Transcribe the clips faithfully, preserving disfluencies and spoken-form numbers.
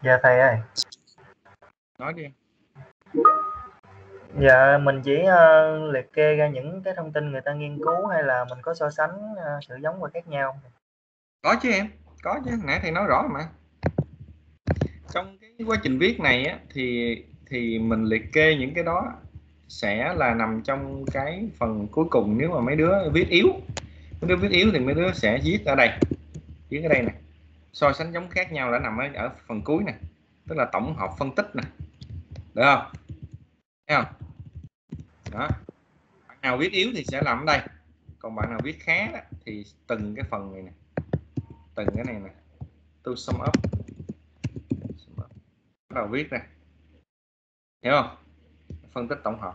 Dạ thầy ơi. Nói đi. Dạ mình chỉ uh, liệt kê ra những cái thông tin người ta nghiên cứu hay là mình có so sánh uh, sự giống và khác nhau? Có chứ em, có chứ, nãy thầy nói rõ mà. Trong cái quá trình viết này á, thì thì mình liệt kê những cái đó sẽ là nằm trong cái phần cuối cùng. Nếu mà mấy đứa viết yếu, mấy đứa viết yếu thì mấy đứa sẽ viết ở đây, viết ở đây này. So sánh giống khác nhau đã nằm ở, ở phần cuối này, tức là tổng hợp phân tích nè, được không? Thấy không? Đó. Bạn nào viết yếu thì sẽ làm ở đây, còn bạn nào viết khá đó, thì từng cái phần này nè, từng cái này nè, to sum up, bắt đầu viết này, hiểu không? Phân tích tổng hợp,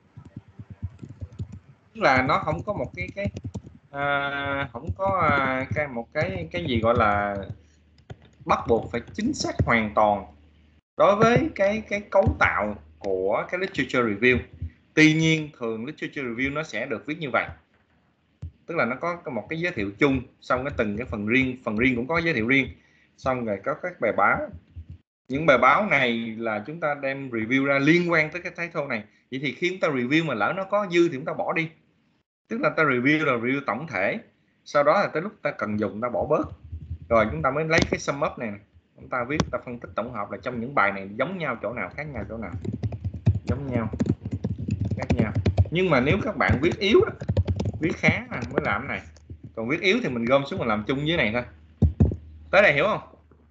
tức là nó không có một cái cái à, không có à, cái một cái cái gì gọi là bắt buộc phải chính xác hoàn toàn đối với cái cái cấu tạo của cái literature review. Tuy nhiên thường literature review nó sẽ được viết như vậy, tức là nó có một cái giới thiệu chung, xong cái từng cái phần riêng, phần riêng cũng có giới thiệu riêng, xong rồi có các bài báo. Những bài báo này là chúng ta đem review ra liên quan tới cái title này. Vậy thì khi chúng ta review mà lỡ nó có dư thì chúng ta bỏ đi, tức là ta review là review tổng thể, sau đó là tới lúc ta cần dùng ta bỏ bớt, rồi chúng ta mới lấy cái sum up này, chúng ta viết, ta phân tích tổng hợp là trong những bài này giống nhau chỗ nào, khác nhau chỗ nào, giống nhau, khác nhau. Nhưng mà nếu các bạn viết yếu, viết khá mới làm cái này, còn viết yếu thì mình gom xuống mà làm chung với này thôi. Tới đây hiểu không?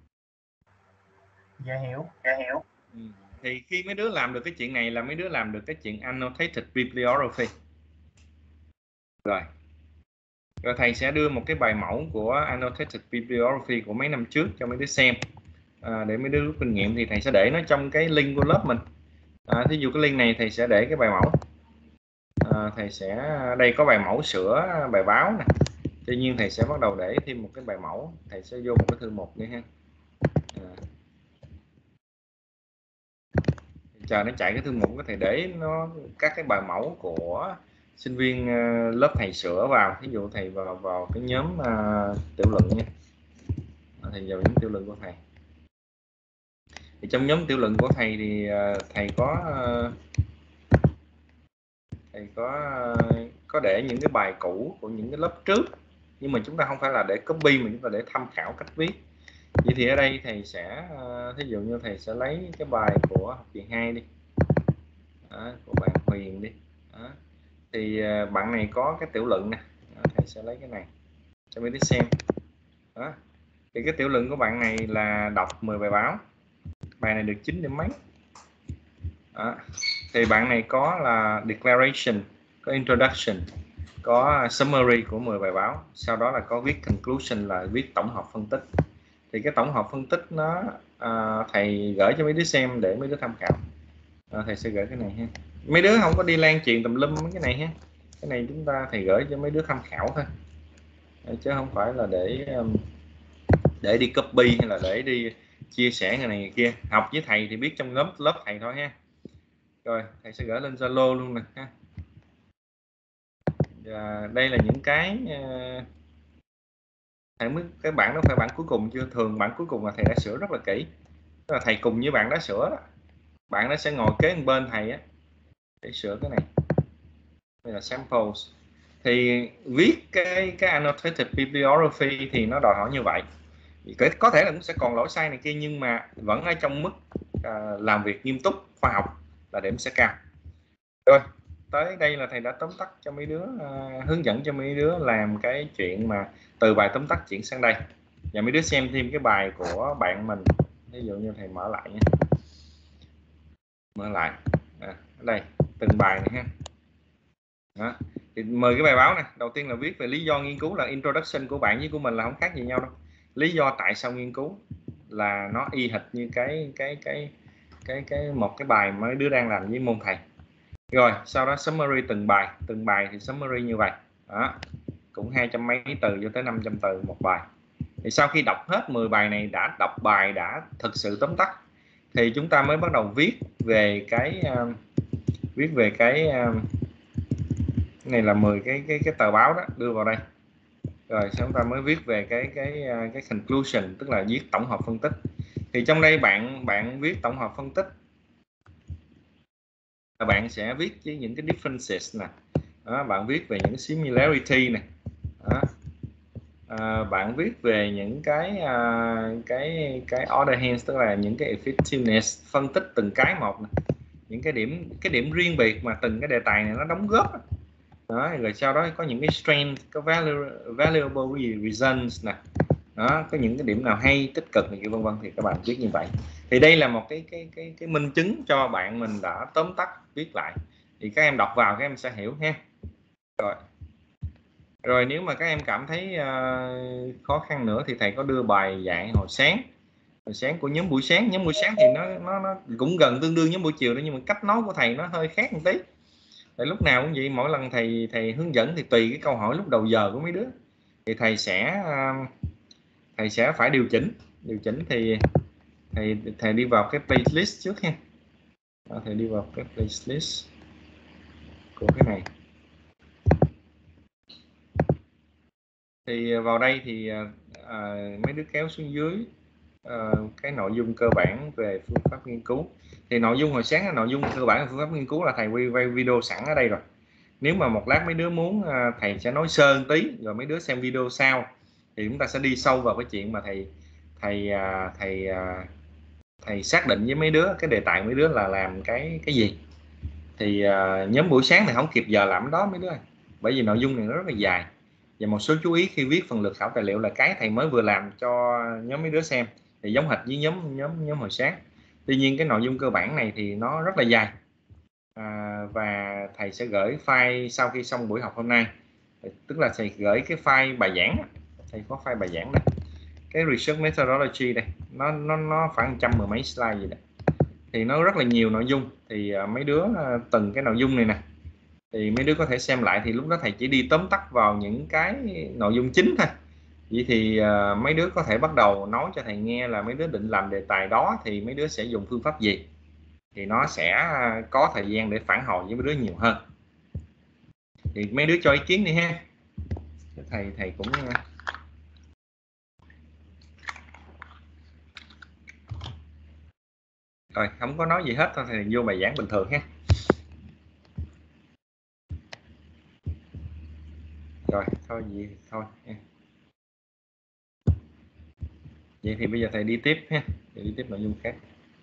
Dạ hiểu. Dạ hiểu. Ừ. Thì khi mấy đứa làm được cái chuyện này là mấy đứa làm được cái chuyện annotated bibliography. Rồi. Rồi thầy sẽ đưa một cái bài mẫu của annotated bibliography của mấy năm trước cho mấy đứa xem, à, để mấy đứa rút kinh nghiệm. Thì thầy sẽ để nó trong cái link của lớp mình. À, thí dụ cái link này thầy sẽ để cái bài mẫu. À, thầy sẽ đây có bài mẫu sửa bài báo nè. Tuy nhiên thầy sẽ bắt đầu để thêm một cái bài mẫu, thầy sẽ vô một cái thư mục nữa ha. À. Chờ nó chạy cái thư mục có thể để nó các cái bài mẫu của sinh viên uh, lớp thầy sửa vào. Ví dụ thầy vào vào cái nhóm uh, tiểu luận nha, thầy vào nhóm tiểu luận của thầy. Thì trong nhóm tiểu luận của thầy thì uh, thầy có uh, thầy có uh, có để những cái bài cũ của những cái lớp trước, nhưng mà chúng ta không phải là để copy mà chúng ta để tham khảo cách viết. Vậy thì ở đây thầy sẽ uh, thí dụ như thầy sẽ lấy cái bài của học kỳ hai đi. Đó, của bạn Huyền đi. Đó. Thì uh, bạn này có cái tiểu luận nè. Đó, thầy sẽ lấy cái này cho mấy đứa xem. Đó. Thì cái tiểu luận của bạn này là đọc mười bài báo, bài này được chín điểm mấy. Đó. Thì bạn này có là declaration, có introduction, có summary của mười bài báo, sau đó là có viết conclusion là viết tổng hợp phân tích. Thì cái tổng hợp phân tích nó uh, thầy gửi cho mấy đứa xem để mấy đứa tham khảo. À, thầy sẽ gửi cái này ha. Mấy đứa không có đi lan truyền tùm lum cái này ha. Cái này chúng ta thầy gửi cho mấy đứa tham khảo thôi, chứ không phải là để để đi copy hay là để đi chia sẻ người này người kia. Học với thầy thì biết trong lớp lớp thầy thôi ha. Rồi thầy sẽ gửi lên Zalo luôn nè ha. Và đây là những cái thầy mới, cái bản đó phải bản cuối cùng chưa? Thường bản cuối cùng là thầy đã sửa rất là kỹ, tức là thầy cùng với bạn đã sửa đó. Bạn nó sẽ ngồi kế bên thầy á để sửa cái này. Đây là samples. Thì viết cái cái annotated bibliography thì nó đòi hỏi như vậy. Có thể là cũng sẽ còn lỗi sai này kia, nhưng mà vẫn ở trong mức uh, làm việc nghiêm túc khoa học là điểm sẽ cao. Rồi tới đây là thầy đã tóm tắt cho mấy đứa, uh, hướng dẫn cho mấy đứa làm cái chuyện mà từ bài tóm tắt chuyển sang đây. Và mấy đứa xem thêm cái bài của bạn mình. Ví dụ như thầy mở lại nha, mở lại à, ở đây từng bài này ha. Đó. Thì mời cái bài báo này, đầu tiên là viết về lý do nghiên cứu, là introduction của bạn với của mình là không khác gì nhau đâu. Lý do tại sao nghiên cứu là nó y hệt như cái cái cái cái cái một cái bài mấy đứa đang làm với môn thầy. Rồi sau đó summary từng bài, từng bài thì summary như vậy. Đó. Cũng hai trăm mấy từ cho tới năm trăm từ một bài. Thì sau khi đọc hết mười bài này, đã đọc bài đã thực sự tóm tắt, thì chúng ta mới bắt đầu viết về cái uh, viết về cái uh, này là mười cái cái cái tờ báo đó đưa vào đây. Rồi chúng ta mới viết về cái cái cái conclusion, tức là viết tổng hợp phân tích. Thì Thì trong đây bạn bạn viết tổng hợp phân tích, bạn sẽ viết với những cái differences nè, đó, bạn viết về những similarity này, đó. À, bạn viết về những cái uh, cái cái order hands, tức là những cái effectiveness, phân tích từng cái một này. Những cái điểm cái điểm riêng biệt mà từng cái đề tài này nó đóng góp đó, rồi sau đó có những cái strength, có value, valuable results nè, đó, có những cái điểm nào hay, tích cực này kia vân vân, thì các bạn viết như vậy. Thì đây là một cái cái cái cái minh chứng cho bạn mình đã tóm tắt viết lại, thì các em đọc vào các em sẽ hiểu ha. Rồi rồi nếu mà các em cảm thấy uh, khó khăn nữa thì thầy có đưa bài dạy hồi sáng hồi sáng của nhóm buổi sáng. Nhóm buổi sáng thì nó nó nó cũng gần tương đương nhóm buổi chiều đó, nhưng mà cách nói của thầy nó hơi khác một tí. Tại lúc nào cũng vậy, mỗi lần thầy thầy hướng dẫn thì tùy cái câu hỏi lúc đầu giờ của mấy đứa thì thầy sẽ uh, thầy sẽ phải điều chỉnh điều chỉnh thì thầy thầy đi vào cái playlist trước ha. Đó, thầy đi vào cái playlist của cái này. Thì vào đây thì à, mấy đứa kéo xuống dưới à, cái nội dung cơ bản về phương pháp nghiên cứu. Thì nội dung hồi sáng là nội dung cơ bản về phương pháp nghiên cứu là thầy quay video sẵn ở đây rồi. Nếu mà một lát mấy đứa muốn, thầy sẽ nói sơ tí rồi mấy đứa xem video sau, thì chúng ta sẽ đi sâu vào cái chuyện mà thầy thầy thầy thầy xác định với mấy đứa cái đề tài mấy đứa là làm cái cái gì. Thì nhóm buổi sáng thì không kịp giờ làm đó mấy đứa, bởi vì nội dung này nó rất là dài. Và một số chú ý khi viết phần lược khảo tài liệu là cái thầy mới vừa làm cho nhóm mấy đứa xem, thì giống hệt với nhóm nhóm nhóm hồi sáng. Tuy nhiên cái nội dung cơ bản này thì nó rất là dài. À, và thầy sẽ gửi file sau khi xong buổi học hôm nay, tức là thầy gửi cái file bài giảng, thầy có file bài giảng đây, cái research methodology đây, nó nó nó khoảng trăm mười mấy slide gì đấy, thì nó rất là nhiều nội dung. Thì uh, mấy đứa uh, từng cái nội dung này nè thì mấy đứa có thể xem lại, thì lúc đó thầy chỉ đi tóm tắt vào những cái nội dung chính thôi. Vậy thì uh, mấy đứa có thể bắt đầu nói cho thầy nghe là mấy đứa định làm đề tài đó thì mấy đứa sẽ dùng phương pháp gì, thì nó sẽ có thời gian để phản hồi với mấy đứa nhiều hơn. Thì mấy đứa cho ý kiến đi ha. Thầy thầy cũng rồi không có nói gì hết, thôi thầy vô bài giảng bình thường ha. Rồi thôi gì thôi ha. Vậy thì bây giờ thầy đi tiếp ha, thầy đi tiếp nội dung khác.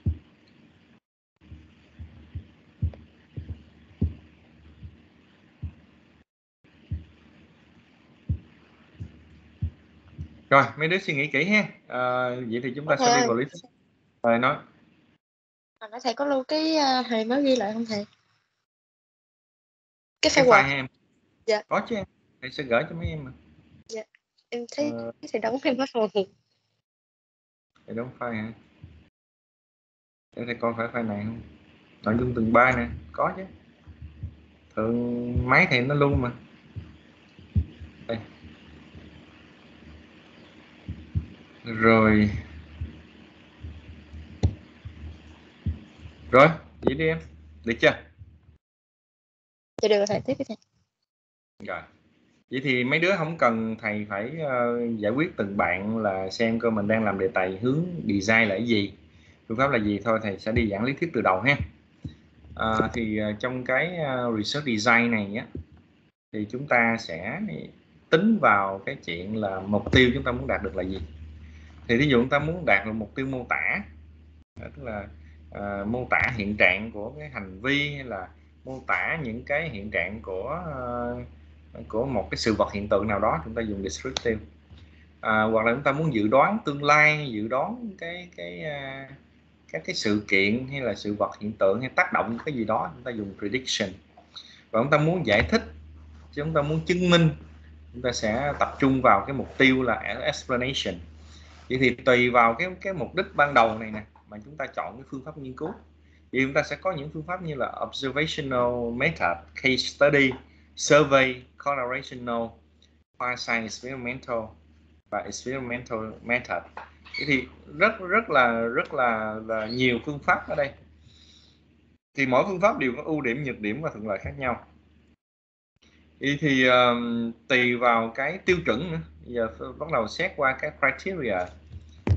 Rồi mấy đứa suy nghĩ kỹ ha. À, vậy thì chúng ta thầy sẽ ơi, đi vào lý thuyết. Rồi nói. Hồi nãy thầy có lưu cái uh, thầy mới ghi lại không thầy? Cái Cái file Word. file em. Dạ. Có chứ em. Thầy sẽ gửi cho mấy em mà. Dạ. Em thấy Ờ, thầy đóng em hết rồi. thầy đóng file hả? Để thầy coi phải file này không? Nội dung từng bài nè, có chứ. Thường máy thì nó luôn mà. Đây. Rồi. Rồi, vậy đi em. Được chưa? Dạ được rồi thầy, tiếp đi thầy. Rồi. Vậy thì mấy đứa không cần thầy phải uh, giải quyết từng bạn là xem coi mình đang làm đề tài hướng design là cái gì, phương pháp là gì, thôi thầy sẽ đi giảng lý thuyết từ đầu ha. Uh, thì uh, trong cái uh, research design này á, thì chúng ta sẽ tính vào cái chuyện là mục tiêu chúng ta muốn đạt được là gì. Thì ví dụ chúng ta muốn đạt được mục tiêu mô tả, tức là uh, mô tả hiện trạng của cái hành vi, hay là mô tả những cái hiện trạng của uh, của một cái sự vật hiện tượng nào đó, chúng ta dùng descriptive. À, hoặc là chúng ta muốn dự đoán tương lai, dự đoán cái cái uh, các cái sự kiện hay là sự vật hiện tượng hay tác động cái gì đó, chúng ta dùng prediction. Và chúng ta muốn giải thích, chúng ta muốn chứng minh, chúng ta sẽ tập trung vào cái mục tiêu là explanation. Vậy thì tùy vào cái cái mục đích ban đầu này nè mà chúng ta chọn cái phương pháp nghiên cứu. Thì chúng ta sẽ có những phương pháp như là observational method, case study, survey, correlational, quasi experimental và experimental method. Thì rất rất là rất là, là nhiều phương pháp ở đây. Thì mỗi phương pháp đều có ưu điểm, nhược điểm và thuận lợi khác nhau. Thì, thì uh, tùy vào cái tiêu chuẩn nữa. Giờ bắt đầu xét qua cái criteria,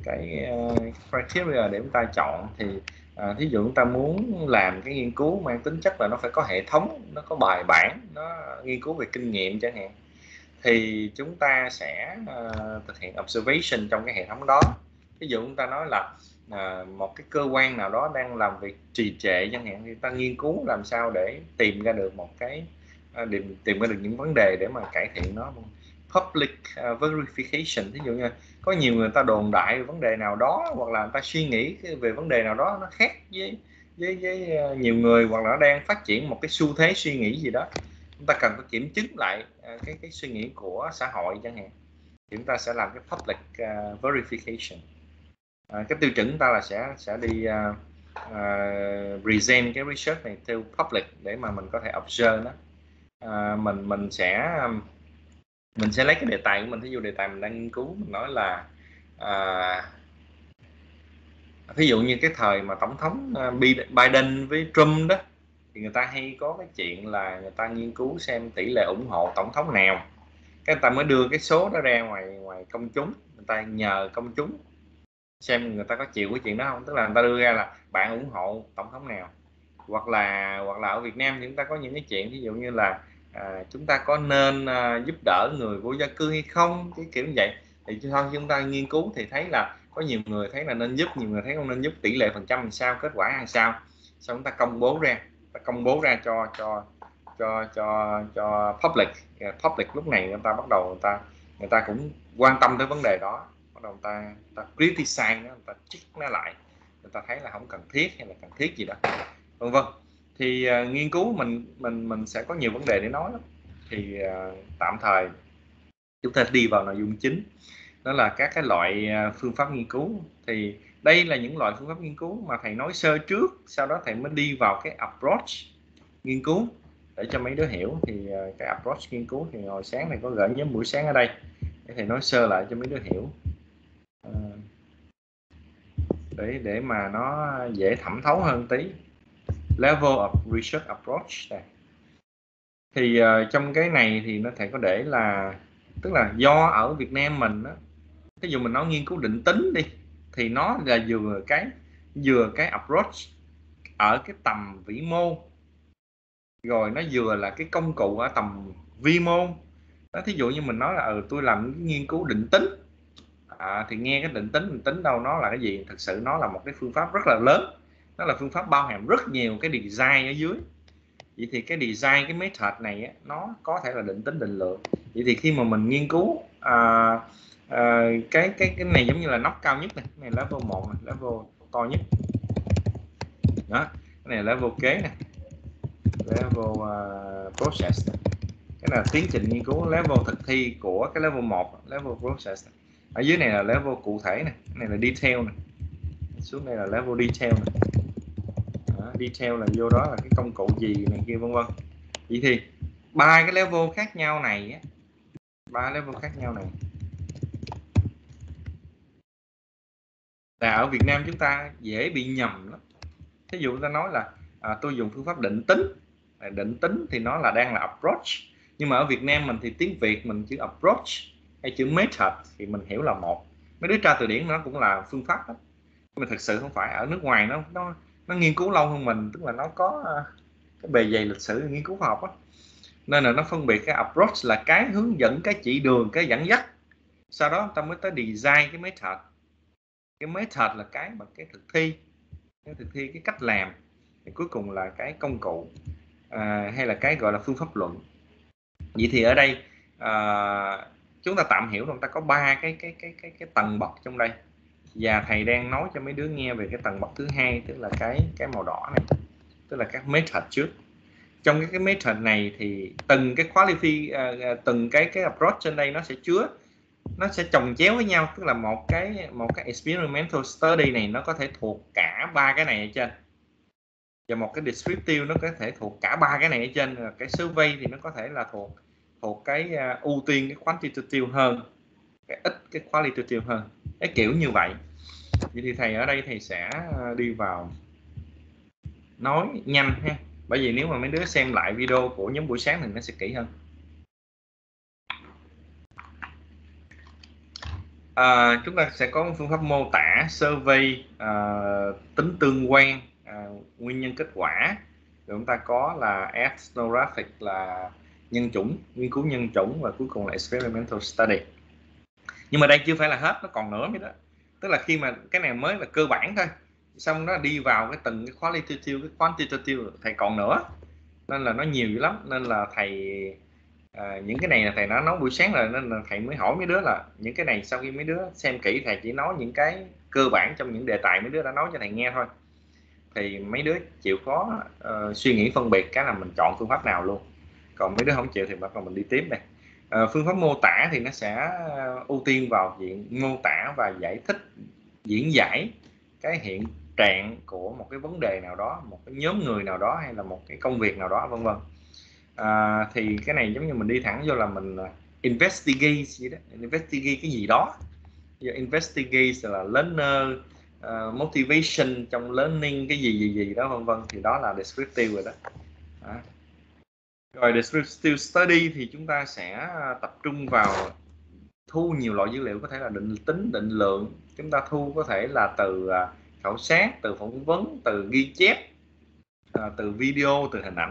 cái uh, criteria để chúng ta chọn. Thì uh, thí dụ chúng ta muốn làm cái nghiên cứu mang tính chất là nó phải có hệ thống, nó có bài bản, nó nghiên cứu về kinh nghiệm chẳng hạn, thì chúng ta sẽ uh, thực hiện observation trong cái hệ thống đó. Ví dụ chúng ta nói là uh, một cái cơ quan nào đó đang làm việc trì trệ chẳng hạn, thì ta nghiên cứu làm sao để tìm ra được một cái uh, tìm, tìm ra được những vấn đề để mà cải thiện nó. Public uh, verification, ví dụ như có nhiều người ta đồn đại về vấn đề nào đó, hoặc là người ta suy nghĩ về vấn đề nào đó nó khác với với, với uh, nhiều người, hoặc là nó đang phát triển một cái xu thế suy nghĩ gì đó, chúng ta cần phải kiểm chứng lại uh, cái cái suy nghĩ của xã hội chẳng hạn, thì chúng ta sẽ làm cái public uh, verification. Uh, cái tiêu chuẩn chúng ta là sẽ sẽ đi uh, uh, present cái research này theo public để mà mình có thể observe nó. Uh, mình mình sẽ um, mình sẽ lấy cái đề tài của mình, ví dụ đề tài mình đang nghiên cứu, mình nói là à, ví dụ như cái thời mà tổng thống Biden với Trump đó, thì người ta hay có cái chuyện là người ta nghiên cứu xem tỷ lệ ủng hộ tổng thống nào, cái người ta mới đưa cái số đó ra ngoài ngoài công chúng, người ta nhờ công chúng xem người ta có chịu cái chuyện đó không, tức là người ta đưa ra là bạn ủng hộ tổng thống nào. Hoặc là hoặc là ở Việt Nam thì chúng ta có những cái chuyện ví dụ như là à, chúng ta có nên à, giúp đỡ người vô gia cư hay không, cái kiểu như vậy. Thì thôi chúng ta nghiên cứu thì thấy là có nhiều người thấy là nên giúp, nhiều người thấy không nên giúp, tỷ lệ phần trăm làm sao, kết quả làm sao, xong chúng ta công bố ra, ta công bố ra cho cho cho cho cho public. Public lúc này người ta bắt đầu người ta người ta cũng quan tâm tới vấn đề đó, bắt đầu người ta, người ta criticize nó, người ta check nó lại, người ta thấy là không cần thiết hay là cần thiết gì đó, vân vân. Thì uh, nghiên cứu mình mình mình sẽ có nhiều vấn đề để nói lắm. Thì uh, tạm thời chúng ta đi vào nội dung chính, đó là các cái loại uh, phương pháp nghiên cứu. Thì đây là những loại phương pháp nghiên cứu mà thầy nói sơ trước, sau đó thầy mới đi vào cái approach nghiên cứu để cho mấy đứa hiểu. Thì uh, cái approach nghiên cứu thì hồi sáng này có gửi nhóm buổi sáng ở đây để thầy nói sơ lại cho mấy đứa hiểu, uh, để để mà nó dễ thẩm thấu hơn tí. Level of research approach này. Thì uh, trong cái này thì nó thầy có để là, tức là do ở Việt Nam mình á, ví dụ mình nói nghiên cứu định tính đi, thì nó là vừa cái vừa cái approach ở cái tầm vĩ mô, rồi nó vừa là cái công cụ ở tầm vi mô đó. Thí dụ như mình nói là ừ, tôi làm cái nghiên cứu định tính, à, thì nghe cái định tính định tính đâu nó là cái gì, thực sự nó là một cái phương pháp rất là lớn, nó là phương pháp bao hàm rất nhiều cái design ở dưới. Vậy thì cái design, cái method này á, nó có thể là định tính định lượng. Vậy thì khi mà mình nghiên cứu à, à, cái cái cái này giống như là nóc cao nhất này, cái này level một này, level to nhất đó, cái này là level kế này, level uh, process này. Cái này là tiến trình nghiên cứu, level thực thi của cái level một, level process này. Ở dưới này là level cụ thể này, cái này là detail này, xuống đây là level detail này. Đó, detail là vô đó là cái công cụ gì này kia vân vân. Vậy thì ba cái level khác nhau này á, ba level khác nhau này là ở Việt Nam chúng ta dễ bị nhầm lắm. Ví dụ ta nói là à, tôi dùng phương pháp định tính, định tính thì nó là đang là approach, nhưng mà ở Việt Nam mình thì tiếng Việt mình chữ approach hay chữ method thì mình hiểu là một. Mấy đứa tra từ điển nó cũng là phương pháp đó, nhưng mà thực sự không phải. Ở nước ngoài nó nó nó nghiên cứu lâu hơn mình, tức là nó có cái bề dày lịch sử nghiên cứu khoa học đó. Nên là nó phân biệt cái approach là cái hướng dẫn, cái chỉ đường, cái dẫn dắt, sau đó ta mới tới design cái method. Cái method là cái mà cái thực thi, cái thực thi cái cách làm, thì cuối cùng là cái công cụ à, hay là cái gọi là phương pháp luận. Vậy thì ở đây à, chúng ta tạm hiểu rằng ta có ba cái cái cái cái cái tầng bậc trong đây, và thầy đang nói cho mấy đứa nghe về cái tầng bậc thứ hai, tức là cái cái màu đỏ này, tức là các method trước. Trong cái, cái method này thì từng cái qualify uh, từng cái cái approach trên đây nó sẽ chứa, nó sẽ chồng chéo với nhau, tức là một cái một cái experimental study này nó có thể thuộc cả ba cái này ở trên, và một cái descriptive nó có thể thuộc cả ba cái này ở trên. Cái survey thì nó có thể là thuộc thuộc cái uh, ưu tiên cái quantitative hơn, cái ít cái qualitative hơn, cái kiểu như vậy. Vậy thì thầy ở đây thầy sẽ đi vào nói nhanh ha, bởi vì nếu mà mấy đứa xem lại video của nhóm buổi sáng thì nó sẽ kỹ hơn. À, chúng ta sẽ có một phương pháp mô tả, survey, à, tính tương quan, à, nguyên nhân kết quả. Rồi chúng ta có là ethnographic là nhân chủng, nghiên cứu nhân chủng, và cuối cùng là experimental study. Nhưng mà đây chưa phải là hết, nó còn nữa mới đó. Tức là khi mà cái này mới là cơ bản thôi, xong nó đi vào cái từng cái qualitative, cái quantitative thầy còn nữa, nên là nó nhiều dữ lắm. Nên là thầy à, những cái này là thầy đã nói buổi sáng rồi, nên là thầy mới hỏi mấy đứa là những cái này sau khi mấy đứa xem kỹ, thầy chỉ nói những cái cơ bản trong những đề tài mấy đứa đã nói cho thầy nghe thôi. Thì mấy đứa chịu khó uh, suy nghĩ phân biệt cái là mình chọn phương pháp nào luôn. Còn mấy đứa không chịu thì bắt đầu mình đi tiếp này. Uh, phương pháp mô tả thì nó sẽ ưu tiên vào diện mô tả và giải thích, diễn giải cái hiện trạng của một cái vấn đề nào đó, một cái nhóm người nào đó, hay là một cái công việc nào đó, vân vân. À, thì cái này giống như mình đi thẳng vô là mình investigate gì đó, investigate cái gì đó. Giờ investigate là learner, uh, motivation trong learning, cái gì gì gì đó, vân vân, thì đó là descriptive rồi đó. À. Rồi descriptive study thì chúng ta sẽ tập trung vào thu nhiều loại dữ liệu, có thể là định tính, định lượng. Chúng ta thu có thể là từ uh, khảo sát, từ phỏng vấn, từ ghi chép, uh, từ video, từ hình ảnh.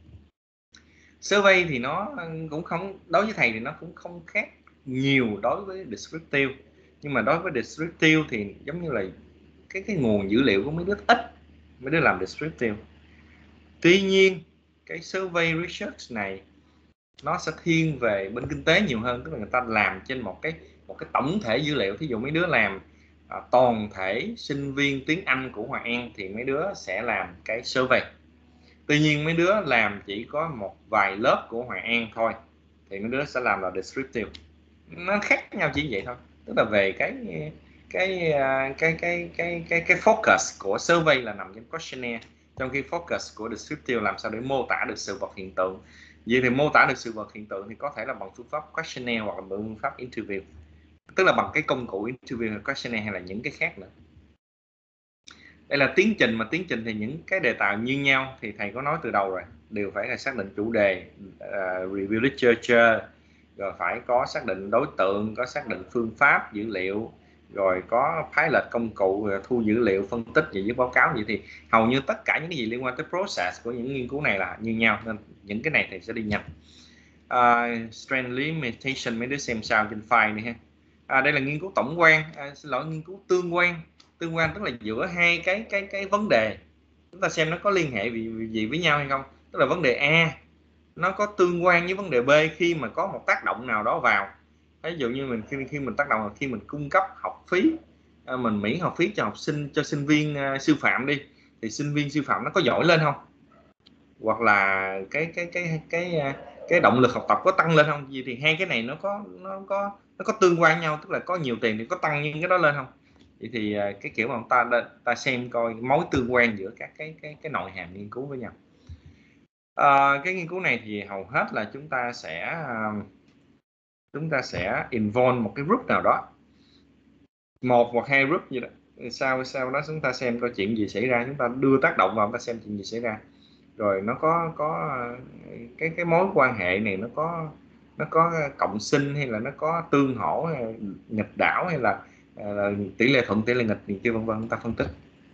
Survey thì nó cũng không, đối với thầy thì nó cũng không khác nhiều đối với descriptive. Nhưng mà đối với descriptive thì giống như là cái cái nguồn dữ liệu của mấy đứa ít, mấy đứa làm descriptive. Tuy nhiên cái survey research này nó sẽ thiên về bên kinh tế nhiều hơn, tức là người ta làm trên một cái một cái tổng thể dữ liệu. Thí dụ mấy đứa làm à, toàn thể sinh viên tiếng Anh của Hòa An thì mấy đứa sẽ làm cái survey. Tuy nhiên mấy đứa làm chỉ có một vài lớp của Hòa An thôi thì mấy đứa sẽ làm là descriptive. Nó khác nhau chỉ vậy thôi, tức là về cái cái cái cái cái cái cái focus của survey là nằm trong questionnaire, trong khi focus của descriptive làm sao để mô tả được sự vật hiện tượng. Vậy thì mô tả được sự vật hiện tượng thì có thể là bằng phương pháp questionnaire hoặc là bằng phương pháp interview, tức là bằng cái công cụ interview hay questionnaire hay là những cái khác nữa. Đây là tiến trình, mà tiến trình thì những cái đề tài như nhau thì thầy có nói từ đầu rồi, đều phải là xác định chủ đề, uh, review literature, rồi phải có xác định đối tượng, có xác định phương pháp dữ liệu, rồi có pilot công cụ, thu dữ liệu, phân tích và viết báo cáo. Vậy thì hầu như tất cả những cái gì liên quan tới process của những nghiên cứu này là như nhau, nên những cái này thì sẽ đi nhanh. Uh, strength limitation mấy đứa xem sao trên file này ha. À, đây là nghiên cứu tổng quan, à, xin lỗi, nghiên cứu tương quan. Tương quan tức là giữa hai cái cái cái vấn đề, chúng ta xem nó có liên hệ gì, gì với nhau hay không. Tức là vấn đề A nó có tương quan với vấn đề B khi mà có một tác động nào đó vào. Ví dụ như mình khi khi mình tác động là khi mình cung cấp học phí, à, mình miễn học phí cho học sinh, cho sinh viên uh, sư phạm đi, thì sinh viên sư phạm nó có giỏi lên không, hoặc là cái cái cái cái cái, cái động lực học tập có tăng lên không. Vì thì hai cái này nó có nó có nó có tương quan nhau, tức là có nhiều tiền thì có tăng những cái đó lên không. Vậy thì cái kiểu mà ta ta xem coi mối tương quan giữa các cái cái cái nội hàm nghiên cứu với nhau. À, cái nghiên cứu này thì hầu hết là chúng ta sẽ chúng ta sẽ involve một cái group nào đó, một hoặc hai group gì đó. Sau sau đó chúng ta xem coi chuyện gì xảy ra, chúng ta đưa tác động vào, chúng ta xem chuyện gì xảy ra, rồi nó có có cái cái mối quan hệ này nó có nó có cộng sinh hay là nó có tương hỗ, hay nghịch đảo, hay là, là tỷ lệ thuận, tỷ lệ nghịch gì kia, vân vân, chúng ta phân tích.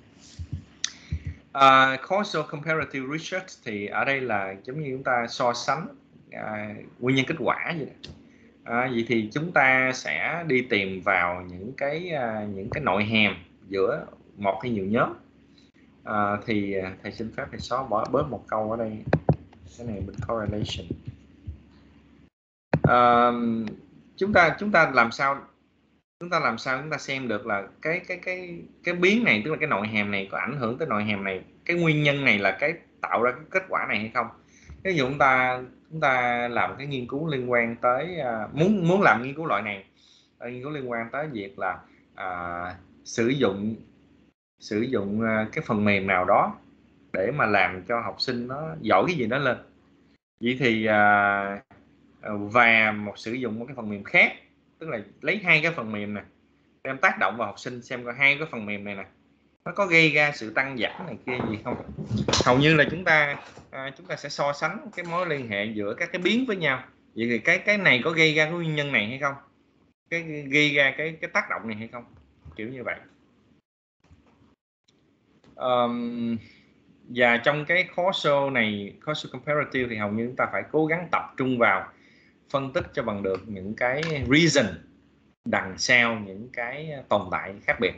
Uh, causal comparative research thì ở đây là giống như chúng ta so sánh uh, nguyên nhân kết quả vậy đó. À, vậy thì chúng ta sẽ đi tìm vào những cái uh, những cái nội hàm giữa một hay nhiều nhóm. À, thì thầy xin phép thầy xóa bỏ bớt một câu ở đây, cái này bên correlation. À, chúng ta chúng ta làm sao chúng ta làm sao chúng ta xem được là cái cái cái cái biến này, tức là cái nội hàm này có ảnh hưởng tới nội hàm này, cái nguyên nhân này là cái tạo ra cái kết quả này hay không. Ví dụ chúng ta chúng ta làm cái nghiên cứu liên quan tới uh, muốn muốn làm nghiên cứu loại này, nghiên cứu liên quan tới việc là uh, sử dụng sử dụng cái phần mềm nào đó để mà làm cho học sinh nó giỏi cái gì đó lên. Vậy thì à, và một sử dụng một cái phần mềm khác, tức là lấy hai cái phần mềm này đem tác động vào học sinh, xem coi hai cái phần mềm này nè nó có gây ra sự tăng giảm này kia gì không. Hầu như là chúng ta à, chúng ta sẽ so sánh cái mối liên hệ giữa các cái biến với nhau. Vậy thì cái cái này có gây ra cái nguyên nhân này hay không, cái ghi ra cái cái tác động này hay không, kiểu như vậy. Um, và trong cái causal này, causal comparative, thì hầu như chúng ta phải cố gắng tập trung vào phân tích cho bằng được những cái reason đằng sau những cái tồn tại khác biệt.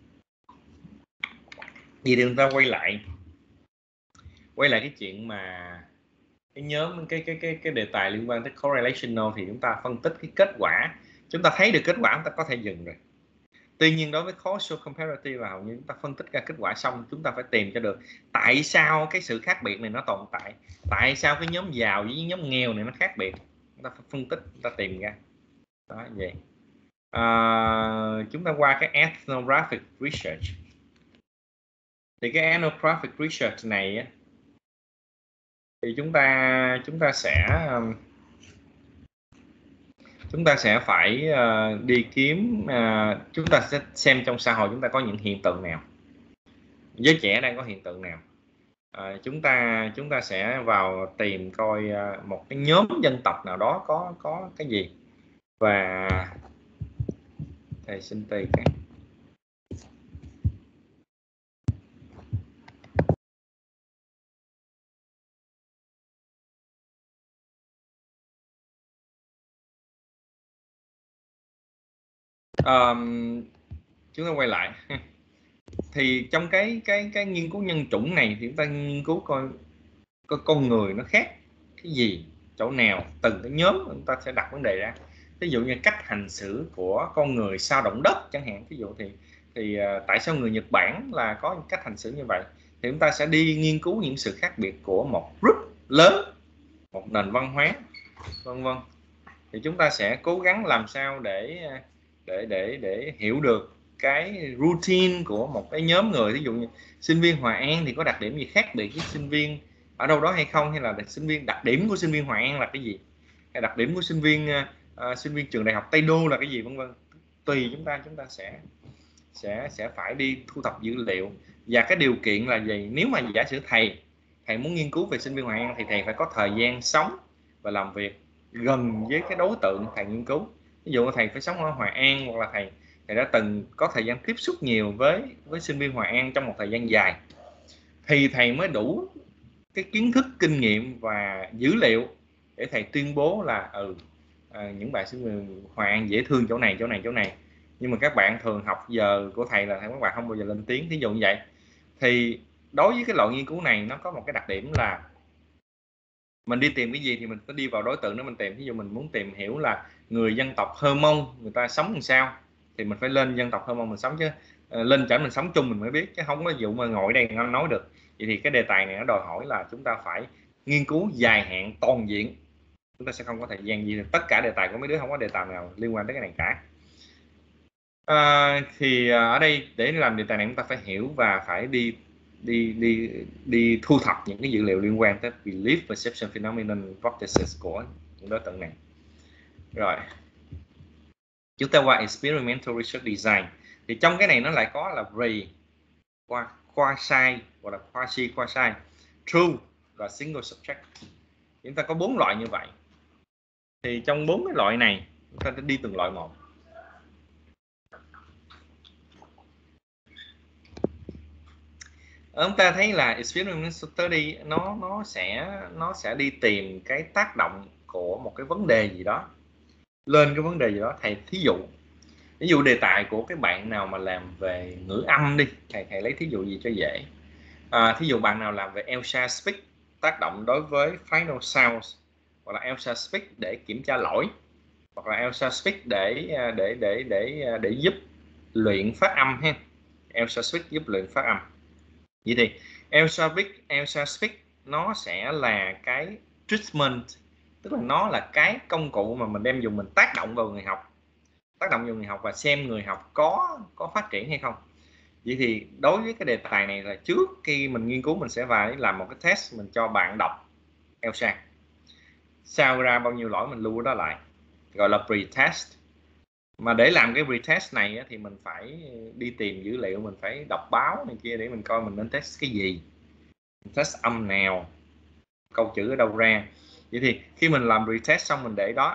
Vì thì chúng ta quay lại quay lại cái chuyện mà cái nhóm cái cái cái cái đề tài liên quan tới correlational, thì chúng ta phân tích cái kết quả, chúng ta thấy được kết quả chúng ta có thể dừng rồi. Tuy nhiên đối với causal comparative là hầu như chúng ta phân tích ra kết quả xong, chúng ta phải tìm cho được tại sao cái sự khác biệt này nó tồn tại, tại sao cái nhóm giàu với nhóm nghèo này nó khác biệt, chúng ta phải phân tích, chúng ta tìm ra đó vậy. À, chúng ta qua cái ethnographic research. Thì cái ethnographic research này á, thì chúng ta chúng ta sẽ chúng ta sẽ phải uh, đi kiếm, uh, chúng ta sẽ xem trong xã hội chúng ta có những hiện tượng nào, giới trẻ đang có hiện tượng nào. Uh, chúng ta chúng ta sẽ vào tìm coi uh, một cái nhóm dân tộc nào đó có có cái gì, và thầy xin tùy cái um, chúng ta quay lại. Thì trong cái cái cái nghiên cứu nhân chủng này thì chúng ta nghiên cứu coi, coi con người nó khác cái gì, chỗ nào, từng cái nhóm chúng ta sẽ đặt vấn đề ra. Ví dụ như cách hành xử của con người sau động đất chẳng hạn, ví dụ thì thì uh, tại sao người Nhật Bản là có cách hành xử như vậy, thì chúng ta sẽ đi nghiên cứu những sự khác biệt của một group lớn, một nền văn hóa, vân vân. Thì chúng ta sẽ cố gắng làm sao để để để để hiểu được cái routine của một cái nhóm người. Ví dụ như sinh viên Hòa An thì có đặc điểm gì khác biệt với sinh viên ở đâu đó hay không, hay là sinh viên đặc điểm của sinh viên Hòa An là cái gì, hay đặc điểm của sinh viên uh, sinh viên trường đại học Tây Đô là cái gì, vân vân. Tùy chúng ta chúng ta sẽ sẽ sẽ phải đi thu thập dữ liệu. Và cái điều kiện là gì, nếu mà giả sử thầy thầy muốn nghiên cứu về sinh viên Hòa An thì thầy phải có thời gian sống và làm việc gần với cái đối tượng thầy nghiên cứu. Ví dụ thầy phải sống ở Hòa An, hoặc là thầy thầy đã từng có thời gian tiếp xúc nhiều với với sinh viên Hòa An trong một thời gian dài, thì thầy mới đủ cái kiến thức, kinh nghiệm và dữ liệu để thầy tuyên bố là ừ à, những bạn sinh viên Hòa An dễ thương chỗ này chỗ này chỗ này. Nhưng mà các bạn thường học giờ của thầy là các bạn không bao giờ lên tiếng, thí dụ như vậy. Thì đối với cái loại nghiên cứu này nó có một cái đặc điểm là mình đi tìm cái gì thì mình có đi vào đối tượng đó mình tìm. Ví dụ mình muốn tìm hiểu là người dân tộc Hơ Mông người ta sống làm sao, thì mình phải lên dân tộc Hơ Mông mình sống chứ, lên chảnh mình sống chung mình mới biết, chứ không có dụ mà ngồi đây nó nói được. Vậy thì cái đề tài này nó đòi hỏi là chúng ta phải nghiên cứu dài hạn toàn diện, chúng ta sẽ không có thời gian gì. Tất cả đề tài của mấy đứa không có đề tài nào liên quan tới cái này cả. À, thì ở đây để làm đề tài này chúng ta phải hiểu và phải đi đi đi đi thu thập những cái dữ liệu liên quan tới belief perception phenomenon practices của những đối tượng này. Rồi chúng ta qua experimental research design. Thì trong cái này nó lại có là pre, qua quasi hoặc là quasi quasi, true và single subject. Chúng ta có bốn loại như vậy. Thì trong bốn cái loại này chúng ta sẽ đi từng loại một. Chúng ta thấy là experimental study nó nó sẽ nó sẽ đi tìm cái tác động của một cái vấn đề gì đó lên cái vấn đề gì đó. Thầy thí dụ ví dụ đề tài của cái bạn nào mà làm về ngữ âm đi, thầy thầy lấy thí dụ gì cho dễ. À, thí dụ bạn nào làm về Elsa Speak, tác động đối với final sounds, hoặc là Elsa Speak để kiểm tra lỗi, hoặc là Elsa Speak để để để để để giúp luyện phát âm ha. Elsa Speak giúp luyện phát âm. Vậy thì Elsa Speak, Elsa Speak nó sẽ là cái treatment, tức là nó là cái công cụ mà mình đem dùng mình tác động vào người học, tác động vào người học và xem người học có có phát triển hay không. Vậy thì đối với cái đề tài này là trước khi mình nghiên cứu mình sẽ phải làm một cái test, mình cho bạn đọc Elsa, sao ra bao nhiêu lỗi mình lưu đó lại, gọi là pre-test. Mà để làm cái pre-test này thì mình phải đi tìm dữ liệu, mình phải đọc báo này kia để mình coi mình nên test cái gì, mình test âm nào, câu chữ ở đâu ra. Vậy thì khi mình làm pre-test xong mình để đó,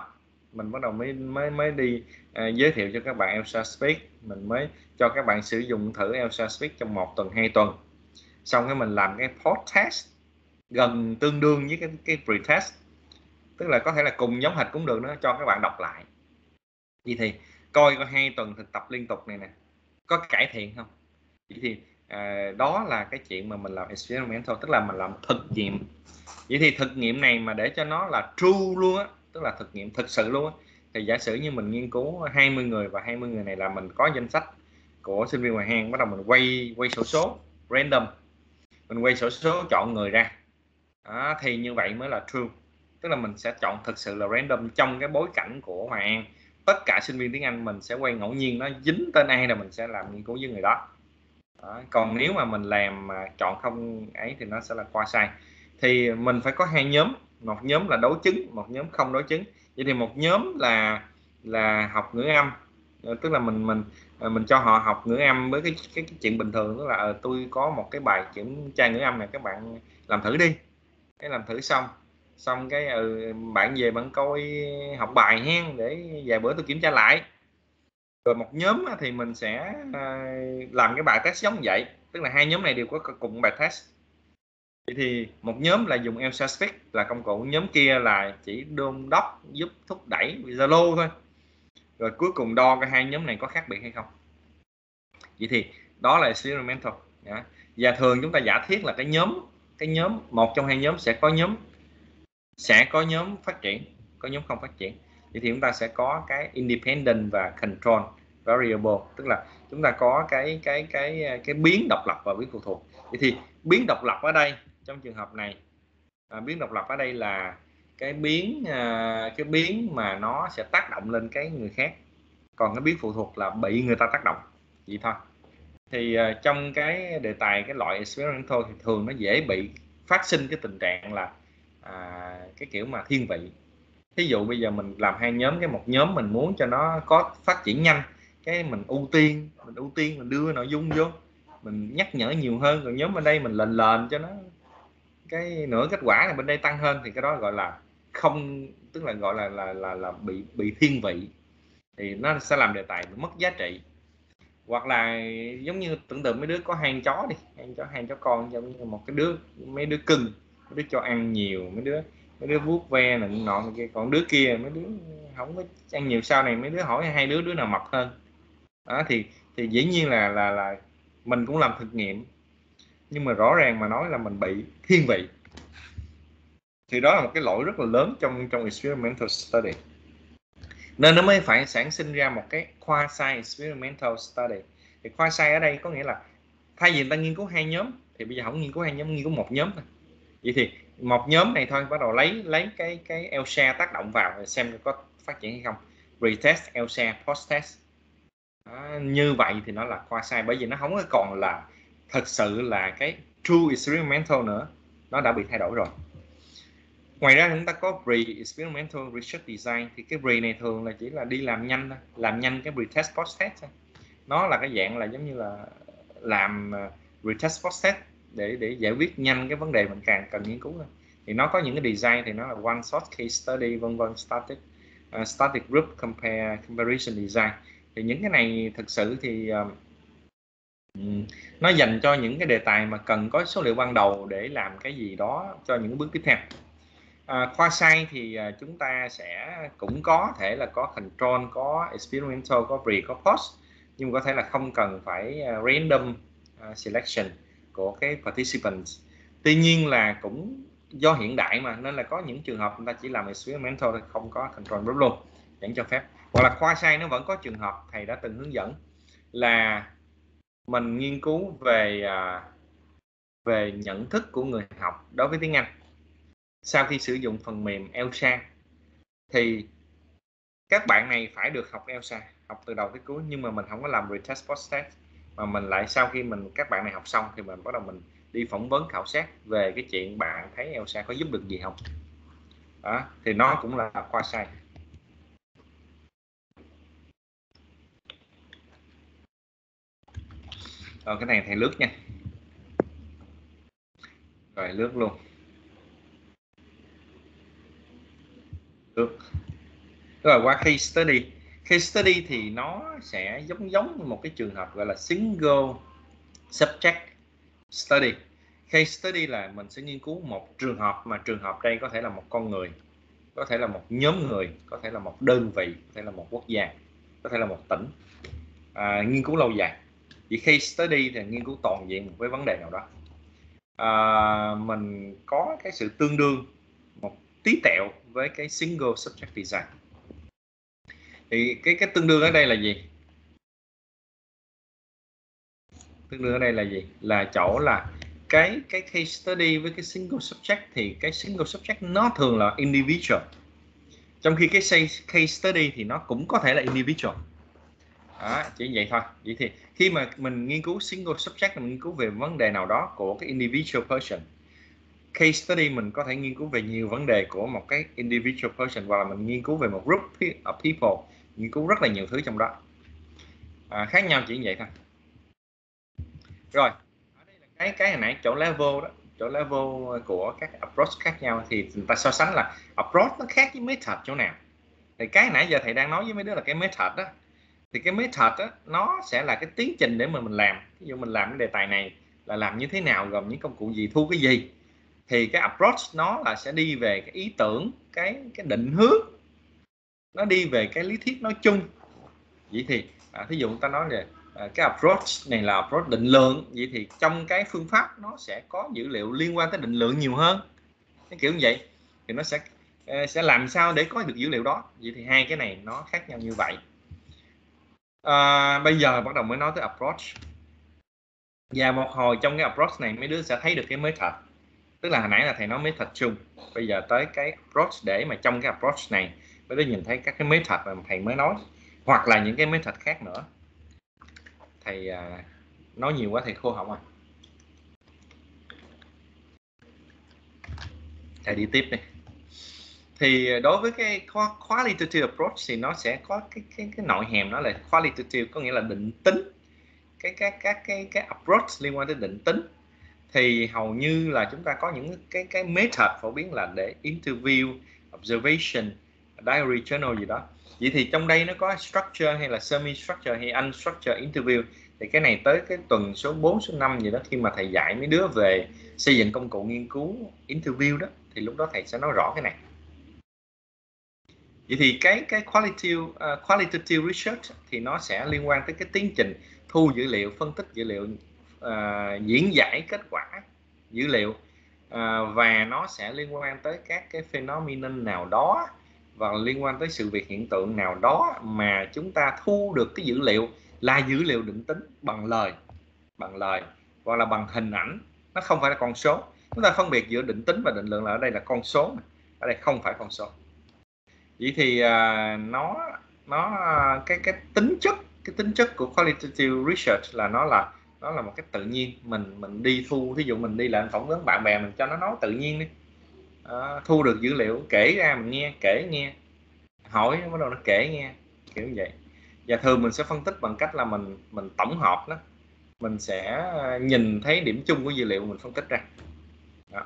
mình bắt đầu mới mới mới đi à, giới thiệu cho các bạn Elsa Speak, mình mới cho các bạn sử dụng thử Elsa Speak trong một tuần, hai tuần, xong cái mình làm cái post test gần tương đương với cái cái pre-test, tức là có thể là cùng giống hệt cũng được nữa, cho các bạn đọc lại. Vậy thì coi coi hai tuần thực tập liên tục này nè có cải thiện không. Vậy thì à, đó là cái chuyện mà mình làm experimental, tức là mình làm thực nghiệm. Vậy thì thực nghiệm này mà để cho nó là true luôn á, tức là thực nghiệm thực sự luôn á, thì giả sử như mình nghiên cứu hai mươi người và hai mươi người này là mình có danh sách của sinh viên ngoài hang, bắt đầu mình quay quay sổ số random, mình quay sổ số chọn người ra đó, thì như vậy mới là true, tức là mình sẽ chọn thực sự là random trong cái bối cảnh của Hòa An. Tất cả sinh viên tiếng Anh mình sẽ quay ngẫu nhiên, nó dính tên ai là mình sẽ làm nghiên cứu với người đó. Đó. Còn nếu mà mình làm mà chọn không ấy thì nó sẽ là khoa sai. Thì mình phải có hai nhóm, một nhóm là đối chứng, một nhóm không đối chứng. Vậy thì một nhóm là là học ngữ âm, tức là mình mình mình cho họ học ngữ âm với cái cái, cái chuyện bình thường, tức là ờ, tôi có một cái bài kiểm tra ngữ âm này, các bạn làm thử đi. Cái làm thử xong xong cái ừ, bạn về bạn coi học bài hen, để vài bữa tôi kiểm tra lại. Rồi một nhóm thì mình sẽ làm cái bài test giống vậy, tức là hai nhóm này đều có cùng bài test. Vậy thì một nhóm là dùng Elsa Speak là công cụ, nhóm kia là chỉ đôn đốc giúp thúc đẩy Zalo thôi. Rồi cuối cùng đo cái hai nhóm này có khác biệt hay không. Vậy thì đó là experimental. Và thường chúng ta giả thiết là cái nhóm cái nhóm một trong hai nhóm sẽ có nhóm sẽ có nhóm phát triển, có nhóm không phát triển. Vậy thì chúng ta sẽ có cái independent và control variable, tức là chúng ta có cái cái cái cái biến độc lập và biến phụ thuộc. Vậy thì biến độc lập ở đây trong trường hợp này, à, biến độc lập ở đây là cái biến à, cái biến mà nó sẽ tác động lên cái người khác, còn cái biến phụ thuộc là bị người ta tác động, vậy thôi. Thì uh, trong cái đề tài cái loại experimental thì thường nó dễ bị phát sinh cái tình trạng là à, cái kiểu mà thiên vị. Ví dụ bây giờ mình làm hai nhóm, cái một nhóm mình muốn cho nó có phát triển nhanh, cái mình ưu tiên mình ưu tiên mình đưa nội dung vô, mình nhắc nhở nhiều hơn, còn nhóm bên đây mình lệnh lệnh cho nó cái nửa kết quả là bên đây tăng hơn, thì cái đó gọi là không, tức là gọi là là là, là bị bị thiên vị, thì nó sẽ làm đề tài mất giá trị. Hoặc là giống như tưởng tượng mấy đứa có hai chó đi, hai chó hai chó con, giống như một cái đứa, mấy đứa cưng, mấy đứa cho ăn nhiều, mấy đứa mấy đứa vuốt ve này nọ kia, còn đứa kia mấy đứa không có ăn nhiều, sau này mấy đứa hỏi hai đứa đứa nào mập hơn đó, thì thì dĩ nhiên là là là mình cũng làm thực nghiệm, nhưng mà rõ ràng mà nói là mình bị thiên vị, thì đó là một cái lỗi rất là lớn trong trong experimental study, nên nó mới phải sản sinh ra một cái khoa sai experimental study. Thì khoa sai ở đây có nghĩa là thay vì người ta nghiên cứu hai nhóm thì bây giờ không nghiên cứu hai nhóm, nghiên cứu một nhóm thôi. Vậy thì một nhóm này thôi, bắt đầu lấy lấy cái cái Elsa tác động vào để xem có phát triển hay không, retest Elsa post test. Đó, như vậy thì nó là khoa sai, bởi vì nó không còn là thật sự là cái true experimental nữa, nó đã bị thay đổi rồi. Ngoài ra chúng ta có pre-experimental research design, thì cái pre này thường là chỉ là đi làm nhanh thôi, làm nhanh cái pre-test post-test thôi. Nó là cái dạng là giống như là làm pre-test post-test để để giải quyết nhanh cái vấn đề mình càng cần nghiên cứu thôi. Thì nó có những cái design thì nó là one shot case study, vân vân, static uh, static group compare comparison design. Thì những cái này thực sự thì uh, nó dành cho những cái đề tài mà cần có số liệu ban đầu để làm cái gì đó cho những bước tiếp theo. À, khoa sai thì à, chúng ta sẽ cũng có thể là có control, có experimental, có pre, có post, nhưng mà có thể là không cần phải uh, random uh, selection của cái participants. Tuy nhiên là cũng do hiện đại mà, nên là có những trường hợp người ta chỉ làm experimental thôi, không có control group luôn, vẫn cho phép. Hoặc là khoa sai nó vẫn có trường hợp thầy đã từng hướng dẫn là mình nghiên cứu về uh, về nhận thức của người học đối với tiếng Anh sau khi sử dụng phần mềm Elsa. Thì các bạn này phải được học Elsa, học từ đầu tới cuối, nhưng mà mình không có làm retest post test, mà mình lại sau khi mình các bạn này học xong thì mình bắt đầu mình đi phỏng vấn khảo sát về cái chuyện bạn thấy Elsa có giúp được gì không đó, thì nó cũng là khoa sai. Rồi cái này thầy lướt nha, rồi lướt luôn, lướt Rồi qua case study. Case study thì nó sẽ giống giống như một cái trường hợp gọi là single subject study. Case study là mình sẽ nghiên cứu một trường hợp, mà trường hợp đây có thể là một con người, có thể là một nhóm người, có thể là một đơn vị, có thể là một quốc gia, có thể là một tỉnh. À, nghiên cứu lâu dài. Vì case study thì nghiên cứu toàn diện một cái vấn đề nào đó. À, mình có cái sự tương đương một tí tẹo với cái single subject design. Thì cái cái tương đương ở đây là gì? Tương đương ở đây là gì? Là chỗ là cái cái case study với cái single subject thì cái single subject nó thường là individual, trong khi cái case study thì nó cũng có thể là individual. Đó, chỉ vậy thôi. Vậy thì khi mà mình nghiên cứu single subject là mình nghiên cứu về vấn đề nào đó của cái individual person. Case study mình có thể nghiên cứu về nhiều vấn đề của một cái individual person, hoặc là mình nghiên cứu về một group of people, nghiên cứu rất là nhiều thứ trong đó. À, khác nhau chỉ vậy thôi. Rồi, ở đây là cái cái hồi nãy chỗ level đó, chỗ level của các approach khác nhau thì người ta so sánh là approach nó khác với method chỗ nào. Thì cái nãy giờ thầy đang nói với mấy đứa là cái method đó. Thì cái method đó, nó sẽ là cái tiến trình để mà mình làm. Ví dụ mình làm cái đề tài này là làm như thế nào, gồm những công cụ gì, thu cái gì. Thì cái approach nó là sẽ đi về cái ý tưởng, cái cái định hướng, nó đi về cái lý thuyết nói chung. Vậy thì à, thí dụ người ta nói về à, cái approach này là approach định lượng, vậy thì trong cái phương pháp nó sẽ có dữ liệu liên quan tới định lượng nhiều hơn, cái kiểu như vậy. Thì nó sẽ sẽ làm sao để có được dữ liệu đó. Vậy thì hai cái này nó khác nhau như vậy. À, bây giờ bắt đầu mới nói tới approach. Và một hồi trong cái approach này mấy đứa sẽ thấy được cái method. Tức là hồi nãy là thầy nói method chung, bây giờ tới cái approach, để mà trong cái approach này mấy đứa nhìn thấy các cái method mà thầy mới nói, hoặc là những cái method khác nữa. Thầy à, nói nhiều quá thầy khô họng rồi. Thầy đi tiếp đi. Thì đối với cái qualitative approach thì nó sẽ có cái cái cái nội hàm, nó là qualitative, có nghĩa là định tính. Cái các các cái cái approach liên quan tới định tính thì hầu như là chúng ta có những cái cái method phổ biến là để interview, observation, diary, journal gì đó. Vậy thì trong đây nó có structure hay là semi structure hay unstructured interview. Thì cái này tới cái tuần số bốn, số năm gì đó, khi mà thầy dạy mấy đứa về xây dựng công cụ nghiên cứu interview đó, thì lúc đó thầy sẽ nói rõ cái này. Vậy thì cái cái quality uh, qualitative research thì nó sẽ liên quan tới cái tiến trình thu dữ liệu, phân tích dữ liệu, uh, diễn giải kết quả dữ liệu, uh, và nó sẽ liên quan tới các cái phenomenon nào đó, và liên quan tới sự việc, hiện tượng nào đó mà chúng ta thu được cái dữ liệu là dữ liệu định tính bằng lời, bằng lời hoặc là bằng hình ảnh. Nó không phải là con số. Chúng ta phân biệt giữa định tính và định lượng là ở đây là con số, ở đây không phải con số. Vậy thì à, nó nó cái cái tính chất cái tính chất của qualitative research là nó là nó là một cái tự nhiên. Mình mình đi thu, ví dụ mình đi làm phỏng vấn bạn bè mình, cho nó nói tự nhiên đi, à, thu được dữ liệu kể ra mình nghe, kể nghe, hỏi bắt đầu nó kể nghe, kiểu như vậy. Và thường mình sẽ phân tích bằng cách là mình mình tổng hợp đó, mình sẽ nhìn thấy điểm chung của dữ liệu mình phân tích ra đó.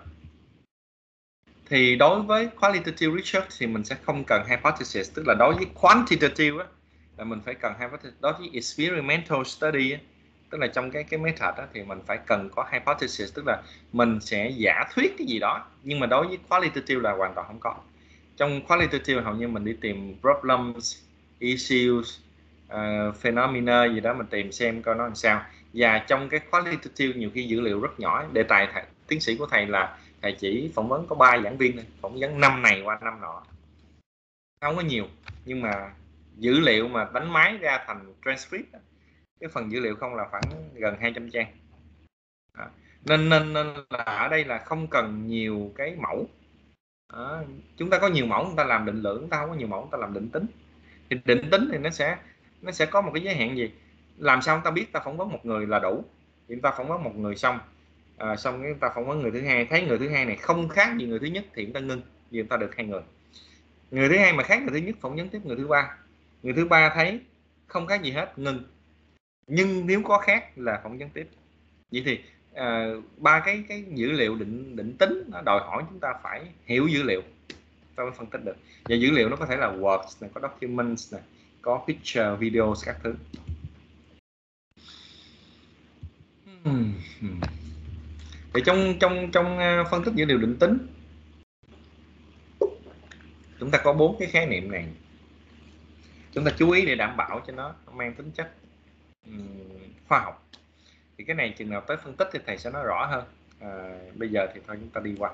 Thì đối với qualitative research thì mình sẽ không cần hypothesis, tức là đối với quantitative á, là mình phải cần hypothesis. Đối với experimental study á, tức là trong cái cái method á, thì mình phải cần có hypothesis, tức là mình sẽ giả thuyết cái gì đó. Nhưng mà đối với qualitative là hoàn toàn không có. Trong qualitative hầu như mình đi tìm problems, issues, uh, phenomena gì đó, mình tìm xem coi nó làm sao. Và trong cái qualitative nhiều khi dữ liệu rất nhỏ. Đề tài thầy, tiến sĩ của thầy là thầy chỉ phỏng vấn có ba giảng viên, phỏng vấn năm này qua năm nọ, không có nhiều. Nhưng mà dữ liệu mà đánh máy ra thành transcript, cái phần dữ liệu không là khoảng gần hai trăm trang. Đó. Nên, nên nên là ở đây là không cần nhiều cái mẫu. Đó. Chúng ta có nhiều mẫu chúng ta làm định lượng, chúng ta không có nhiều mẫu chúng ta làm định tính. Thì định tính thì nó sẽ nó sẽ có một cái giới hạn gì, làm sao chúng ta biết ta phỏng vấn một người là đủ. Thì chúng ta phỏng vấn một người xong, à, xong chúng ta phỏng vấn người thứ hai, thấy người thứ hai này không khác gì người thứ nhất thì chúng ta ngưng, vì chúng ta được hai người. Người thứ hai mà khác người thứ nhất, phỏng vấn tiếp người thứ ba. Người thứ ba thấy không khác gì hết, ngưng. Nhưng nếu có khác là phỏng vấn tiếp. Vậy thì à, ba cái cái dữ liệu định định tính nó đòi hỏi chúng ta phải hiểu dữ liệu. ta mới phân tích được. Và dữ liệu nó có thể là words này, có documents này, có picture, videos các thứ. Thì trong trong trong phân tích dữ liệu định tính chúng ta có bốn cái khái niệm này, chúng ta chú ý để đảm bảo cho nó mang tính chất um, khoa học. Thì cái này chừng nào tới phân tích thì thầy sẽ nói rõ hơn. À, bây giờ thì thôi chúng ta đi qua.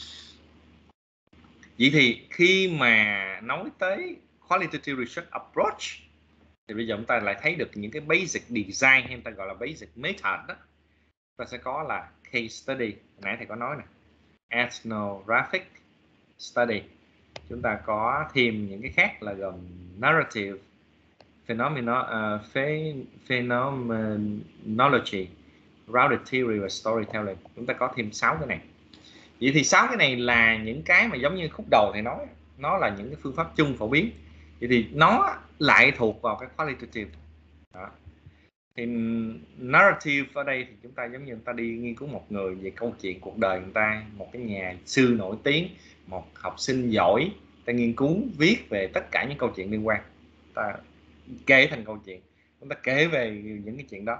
Vậy thì khi mà nói tới qualitative research approach thì bây giờ chúng ta lại thấy được những cái basic design hay người ta gọi là basic method đó. Ta sẽ có là case study, hồi nãy thầy có nói nè, ethnographic study. Chúng ta có thêm những cái khác là gồm narrative, phenomeno, uh, phenomenology, routed theory và storytelling. Chúng ta có thêm sáu cái này. Vậy thì sáu cái này là những cái mà giống như khúc đầu thầy nói, nó là những cái phương pháp chung phổ biến. Vậy thì nó lại thuộc vào cái qualitative. Đó. Thì narrative ở đây thì chúng ta giống như chúng ta đi nghiên cứu một người về câu chuyện cuộc đời người ta, một cái nhà sư nổi tiếng, một học sinh giỏi, ta nghiên cứu viết về tất cả những câu chuyện liên quan, ta kể thành câu chuyện, chúng ta kể về những cái chuyện đó.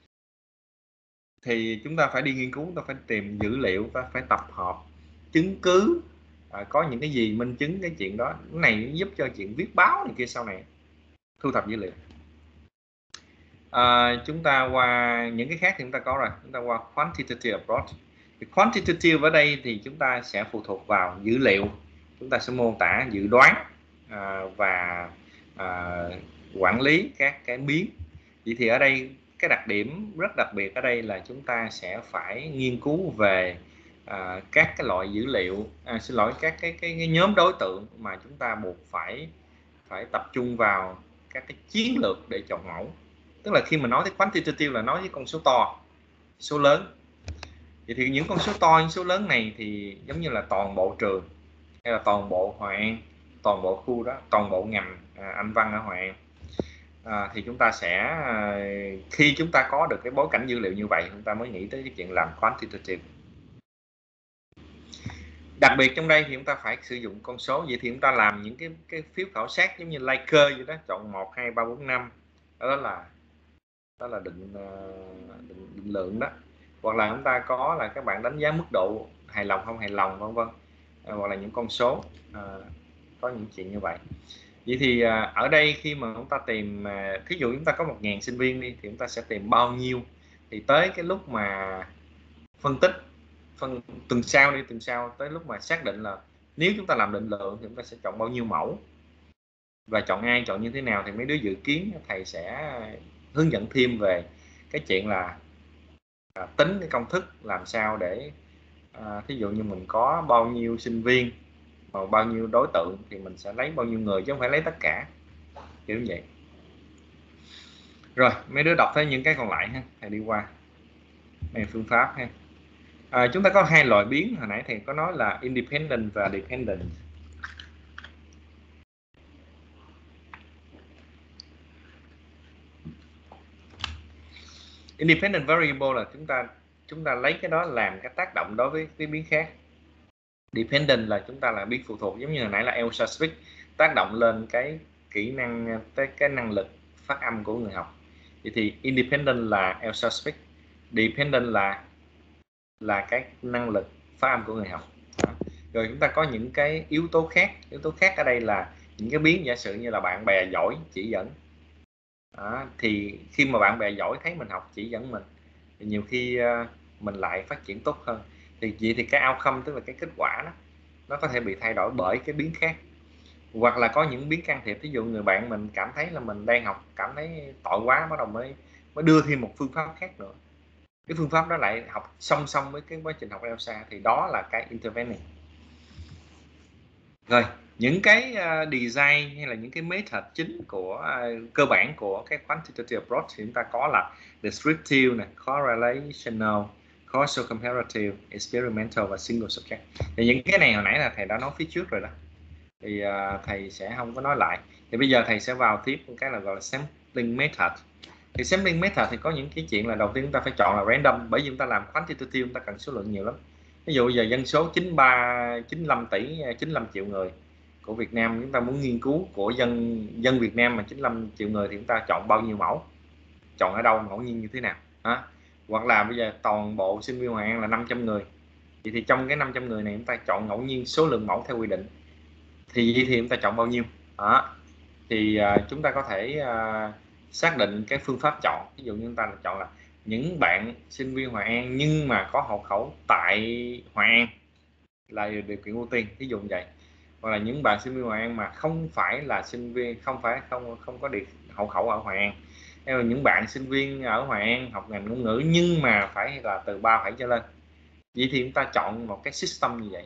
Thì chúng ta phải đi nghiên cứu, chúng ta phải tìm dữ liệu, ta phải tập hợp chứng cứ, à, có những cái gì minh chứng cái chuyện đó. Cái này giúp cho chuyện viết báo này kia sau này, thu thập dữ liệu. À, chúng ta qua những cái khác thì chúng ta có rồi, chúng ta qua quantitative approach. Thì quantitative ở đây thì chúng ta sẽ phụ thuộc vào dữ liệu, chúng ta sẽ mô tả dự đoán à, và à, quản lý các cái biến. Vậy thì ở đây cái đặc điểm rất đặc biệt ở đây là chúng ta sẽ phải nghiên cứu về à, các cái loại dữ liệu, à, xin lỗi các cái, cái cái nhóm đối tượng mà chúng ta buộc phải phải tập trung vào các cái chiến lược để chọn mẫu. Tức là khi mà nói tới quantitative là nói với con số to, số lớn. Vậy thì những con số to, những số lớn này thì giống như là toàn bộ trường hay là toàn bộ Hòa An, toàn bộ khu đó, toàn bộ ngành à, Anh văn ở Hòa An. À, thì chúng ta sẽ à, khi chúng ta có được cái bối cảnh dữ liệu như vậy, chúng ta mới nghĩ tới cái chuyện làm quantitative. Đặc biệt trong đây thì chúng ta phải sử dụng con số. Vậy thì chúng ta làm những cái cái phiếu khảo sát giống như Likert vậy đó, chọn một, hai, ba, bốn, năm, đó là đó là định, định, định lượng đó. Hoặc là chúng ta có là các bạn đánh giá mức độ hài lòng không hài lòng vân vân, à, hoặc là những con số, à, có những chuyện như vậy. Vậy thì à, ở đây khi mà chúng ta tìm, à, ví dụ chúng ta có một ngàn sinh viên đi thì chúng ta sẽ tìm bao nhiêu, thì tới cái lúc mà phân tích phân tuần sau đi tuần sau tới lúc mà xác định là nếu chúng ta làm định lượng thì chúng ta sẽ chọn bao nhiêu mẫu và chọn ai, chọn như thế nào, thì mấy đứa dự kiến thầy sẽ hướng dẫn thêm về cái chuyện là à, tính cái công thức làm sao để à, thí dụ như mình có bao nhiêu sinh viên và bao nhiêu đối tượng thì mình sẽ lấy bao nhiêu người chứ không phải lấy tất cả, kiểu như vậy. Rồi mấy đứa đọc thấy những cái còn lại ha, thầy đi qua này phương pháp ha. À, chúng ta có hai loại biến, hồi nãy thầy có nói là independent và dependent. Independent variable là chúng ta chúng ta lấy cái đó làm cái tác động đối với cái biến khác. Dependent là chúng ta là biến phụ thuộc, giống như hồi nãy là Elsa Speak tác động lên cái kỹ năng, tới cái năng lực phát âm của người học. Vậy thì independent là Elsa Speak, dependent là là cái năng lực phát âm của người học. Đó. Rồi chúng ta có những cái yếu tố khác. Yếu tố khác ở đây là những cái biến, giả sử như là bạn bè giỏi chỉ dẫn. Đó. Thì khi mà bạn bè giỏi thấy mình học chỉ dẫn mình thì nhiều khi uh, mình lại phát triển tốt hơn. Thì vậy thì cái outcome, tức là cái kết quả đó, nó có thể bị thay đổi bởi cái biến khác. Hoặc là có những biến can thiệp, ví dụ người bạn mình cảm thấy là mình đang học cảm thấy tội quá, bắt đầu mới mới đưa thêm một phương pháp khác nữa. Cái phương pháp đó lại học song song với cái quá trình học Elsa, thì đó là cái intervening. Rồi những cái uh, design hay là những cái method chính của uh, cơ bản của cái quantitative approach thì chúng ta có là descriptive này, correlational, causal comparative, experimental và single subject. Thì những cái này hồi nãy là thầy đã nói phía trước rồi đó, thì uh, thầy sẽ không có nói lại. Thì bây giờ thầy sẽ vào tiếp một cái là gọi là sampling method. Thì sampling method thì có những cái chuyện là đầu tiên chúng ta phải chọn là random, bởi vì chúng ta làm quantitative chúng ta cần số lượng nhiều lắm. Ví dụ giờ dân số chín mươi ba, chín mươi lăm tỷ, chín mươi lăm triệu người của Việt Nam, chúng ta muốn nghiên cứu của dân dân Việt Nam mà chín mươi lăm triệu người thì chúng ta chọn bao nhiêu mẫu, chọn ở đâu, ngẫu nhiên như thế nào đó. Hoặc là bây giờ toàn bộ sinh viên Hoàng An là năm trăm người, vậy thì trong cái năm trăm người này chúng ta chọn ngẫu nhiên số lượng mẫu theo quy định, thì vậy thì chúng ta chọn bao nhiêu đó. Thì uh, chúng ta có thể uh, xác định cái phương pháp chọn. Ví dụ như chúng ta chọn là những bạn sinh viên Hoàng An nhưng mà có hộ khẩu tại Hoàng An là điều kiện ưu tiên, ví dụ như vậy. Hoặc là những bạn sinh viên Hoàng An mà không phải là sinh viên, không phải không không có được hộ khẩu ở Hoàng An. Hay là những bạn sinh viên ở Hoàng An học ngành ngôn ngữ nhưng mà phải là từ ba phẩy trở lên. Vậy thì chúng ta chọn một cái system như vậy.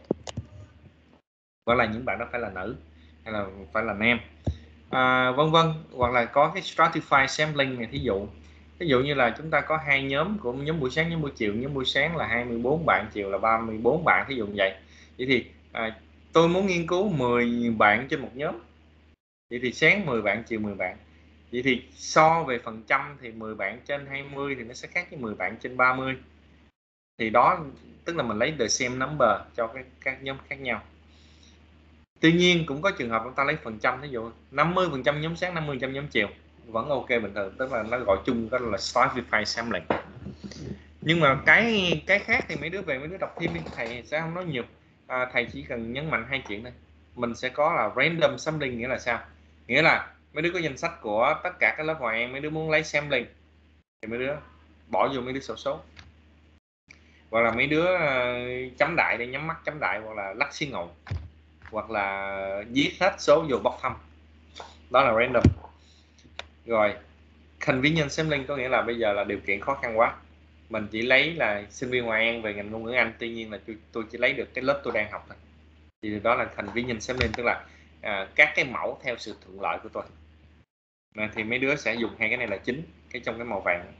Hoặc là những bạn đó phải là nữ hay là phải là nam, à, vân vân. Hoặc là có cái stratified sampling này, thí dụ ví dụ như là chúng ta có hai nhóm, của nhóm buổi sáng, nhóm buổi chiều. Nhóm buổi sáng là hai mươi bốn bạn, chiều là ba mươi bốn bạn, thí dụ như vậy. Vậy thì à, tôi muốn nghiên cứu mười bạn trên một nhóm, vậy thì sáng mười bạn, chiều mười bạn. Vậy thì so về phần trăm thì mười bạn trên hai mươi thì nó sẽ khác với mười bạn trên ba mươi. Thì đó tức là mình lấy the same number cho cái, các nhóm khác nhau. Tuy nhiên cũng có trường hợp chúng ta lấy phần trăm, ví dụ năm mươi phần trăm nhóm sáng, năm mươi phần trăm nhóm chiều, vẫn ok bình thường, tức là nó gọi chung đó là stratified sampling. Nhưng mà cái cái khác thì mấy đứa về mấy đứa đọc thêm đi, thầy sẽ không nói nhiều. À, thầy chỉ cần nhấn mạnh hai chuyện thôi. Mình sẽ có là random sampling, nghĩa là sao? Nghĩa là mấy đứa có danh sách của tất cả các lớp Hoàng An, mấy đứa muốn lấy sampling thì mấy đứa bỏ vô mấy đứa sổ số, hoặc là mấy đứa uh, chấm đại để nhắm mắt chấm đại, hoặc là lắc xi ngầu, hoặc là viết hết số vô bóc thăm, đó là random. Rồi convenient sampling có nghĩa là bây giờ là điều kiện khó khăn quá, mình chỉ lấy là sinh viên Hoàng An về ngành ngôn ngữ Anh, tuy nhiên là tôi, tôi chỉ lấy được cái lớp tôi đang học thôi, thì đó là convenient sampling, tức là à, các cái mẫu theo sự thuận lợi của tôi. Mà thì mấy đứa sẽ dùng hai cái này là chính, cái trong cái màu vàng.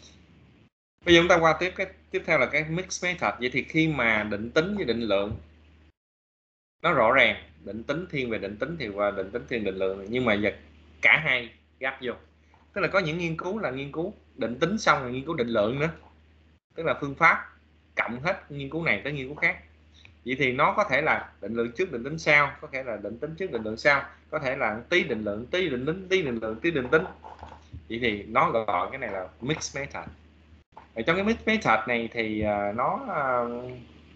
Bây giờ chúng ta qua tiếp cái tiếp theo là cái mix method. Vậy thì khi mà định tính với định lượng nó rõ ràng, định tính thiên về định tính thì qua định tính thiên định lượng, nhưng mà giờ cả hai gáp vô, tức là có những nghiên cứu là nghiên cứu định tính xong rồi nghiên cứu định lượng nữa, tức là phương pháp cộng hết nghiên cứu này tới nghiên cứu khác. Vậy thì nó có thể là định lượng trước định tính sau, có thể là định tính trước định lượng sau, có thể là tí định lượng tí định tính tí định lượng tí định tính. Vậy thì nó gọi cái này là mix method. Ở trong cái mix method này thì uh, nó uh,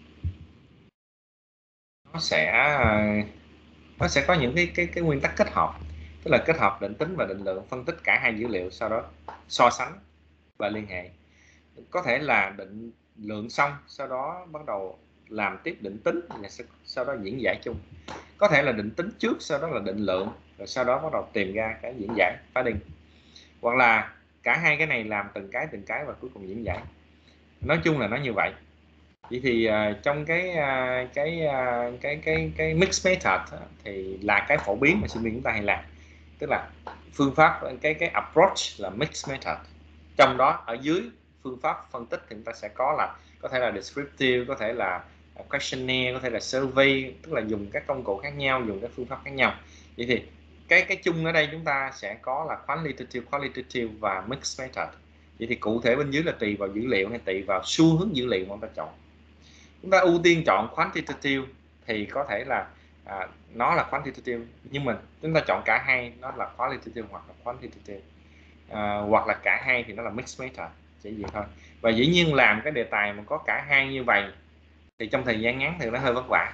nó sẽ uh, nó sẽ có những cái cái cái nguyên tắc kết hợp, tức là kết hợp định tính và định lượng, phân tích cả hai dữ liệu, sau đó so sánh và liên hệ. Có thể là định lượng xong sau đó bắt đầu làm tiếp định tính, sau đó diễn giải chung. Có thể là định tính trước sau đó là định lượng, rồi sau đó bắt đầu tìm ra cái diễn giải phá đinh. Hoặc là cả hai cái này làm từng cái từng cái và cuối cùng diễn giải. Nói chung là nó như vậy. Vậy thì uh, trong cái uh, cái, uh, cái cái cái mix method uh, thì là cái phổ biến mà sinh viên chúng ta hay làm, tức là phương pháp cái cái approach là mix method. Trong đó ở dưới phương pháp phân tích thì chúng ta sẽ có là có thể là descriptive, có thể là questionnaire, có thể là survey, tức là dùng các công cụ khác nhau, dùng các phương pháp khác nhau. Vậy thì cái cái chung ở đây chúng ta sẽ có là quantitative, qualitative và mix method. Vậy thì cụ thể bên dưới là tùy vào dữ liệu hay tùy vào xu hướng dữ liệu mà chúng ta chọn. Chúng ta ưu tiên chọn quantitative thì có thể là à, nó là quantitative, nhưng mà chúng ta chọn cả hai, nó là qualitative hoặc là quantitative, à, hoặc là cả hai thì nó là mixed method, chỉ vậy thôi. Và dĩ nhiên làm cái đề tài mà có cả hai như vậy thì trong thời gian ngắn thì nó hơi vất vả.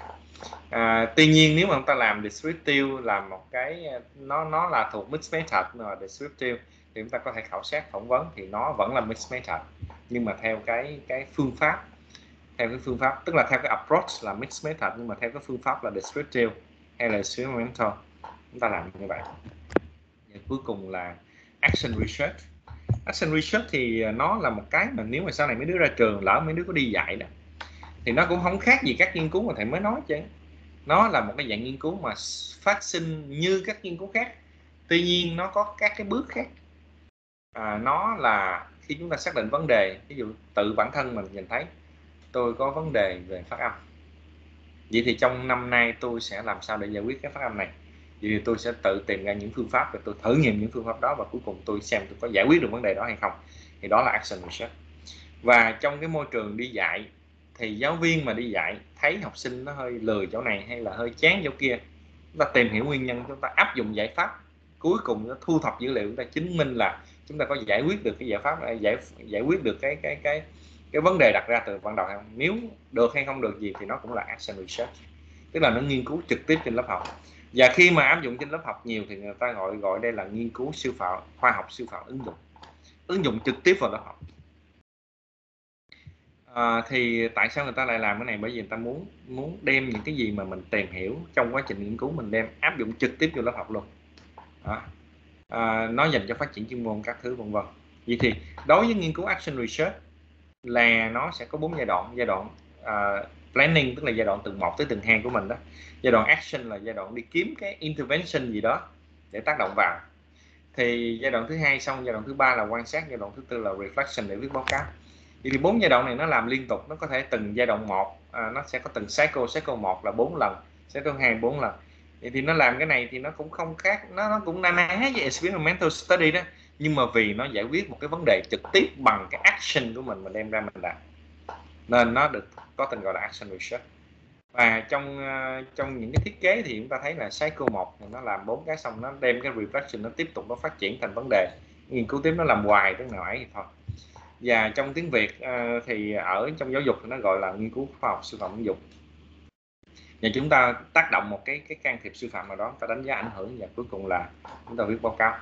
À, tuy nhiên nếu mà chúng ta làm descriptive, làm một cái nó nó là thuộc mixed method mà descriptive thì chúng ta có thể khảo sát phỏng vấn thì nó vẫn là mixed method, nhưng mà theo cái cái phương pháp theo cái phương pháp tức là theo cái approach là mixed method, nhưng mà theo cái phương pháp là descriptive hay là experimental, chúng ta làm như vậy. Và cuối cùng là action research. Action research thì nó là một cái mà nếu mà sau này mấy đứa ra trường, lỡ mấy đứa có đi dạy đó, thì nó cũng không khác gì các nghiên cứu mà thầy mới nói chứ. Nó là một cái dạng nghiên cứu mà phát sinh như các nghiên cứu khác, tuy nhiên nó có các cái bước khác. À, nó là khi chúng ta xác định vấn đề, ví dụ tự bản thân mình nhìn thấy tôi có vấn đề về phát âm, vậy thì trong năm nay tôi sẽ làm sao để giải quyết cái phát âm này. Vậy thì tôi sẽ tự tìm ra những phương pháp, rồi tôi thử nghiệm những phương pháp đó, và cuối cùng tôi xem tôi có giải quyết được vấn đề đó hay không. Thì đó là action research. Và trong cái môi trường đi dạy thì giáo viên mà đi dạy thấy học sinh nó hơi lười chỗ này hay là hơi chán chỗ kia chúng ta tìm hiểu nguyên nhân, chúng ta áp dụng giải pháp, cuối cùng nó thu thập dữ liệu, chúng ta chứng minh là chúng ta có giải quyết được cái giải pháp này, giải giải quyết được cái cái cái cái vấn đề đặt ra từ ban đầu hay không. Nếu được hay không được gì thì nó cũng là action research, tức là nó nghiên cứu trực tiếp trên lớp học. Và khi mà áp dụng trên lớp học nhiều thì người ta gọi gọi đây là nghiên cứu sư phạm, khoa học sư phạm ứng dụng, ứng dụng trực tiếp vào lớp học. À, thì tại sao người ta lại làm cái này? Bởi vì người ta muốn muốn đem những cái gì mà mình tìm hiểu trong quá trình nghiên cứu mình đem áp dụng trực tiếp vô lớp học luôn. Đó. À, nó dành cho phát triển chuyên môn các thứ vân vân. Vậy thì đối với nghiên cứu action research là nó sẽ có bốn giai đoạn. Giai đoạn uh, planning tức là giai đoạn từ một tới từng hai của mình đó. Giai đoạn action là giai đoạn đi kiếm cái intervention gì đó để tác động vào. Thì giai đoạn thứ hai xong, giai đoạn thứ ba là quan sát, giai đoạn thứ tư là reflection để viết báo cáo. Vậy thì bốn giai đoạn này nó làm liên tục, nó có thể từng giai đoạn một à, nó sẽ có từng cycle, cycle một là bốn lần, cycle hai bốn lần. Vậy thì nó làm cái này thì nó cũng không khác, nó nó cũng na ná với experimental study đó, nhưng mà vì nó giải quyết một cái vấn đề trực tiếp bằng cái action của mình mình đem ra mình làm, nên nó được có tên gọi là action research. Và trong uh, trong những cái thiết kế thì chúng ta thấy là cycle một thì nó làm bốn cái xong nó đem cái reflection nó tiếp tục nó phát triển thành vấn đề, nghiên cứu tiếp nó làm hoài tới nào ấy thì thôi. Và trong tiếng Việt uh, thì ở trong giáo dục thì nó gọi là nghiên cứu khoa học sư phạm ứng dụng. Và chúng ta tác động một cái cái can thiệp sư phạm nào đó, ta đánh giá ảnh hưởng và cuối cùng là chúng ta viết báo cáo.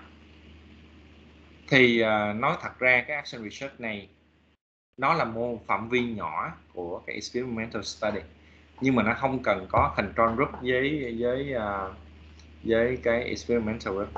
Thì uh, nói thật ra cái action research này nó là một phạm vi nhỏ của cái experimental study, nhưng mà nó không cần có control group với với uh, với cái experimental group.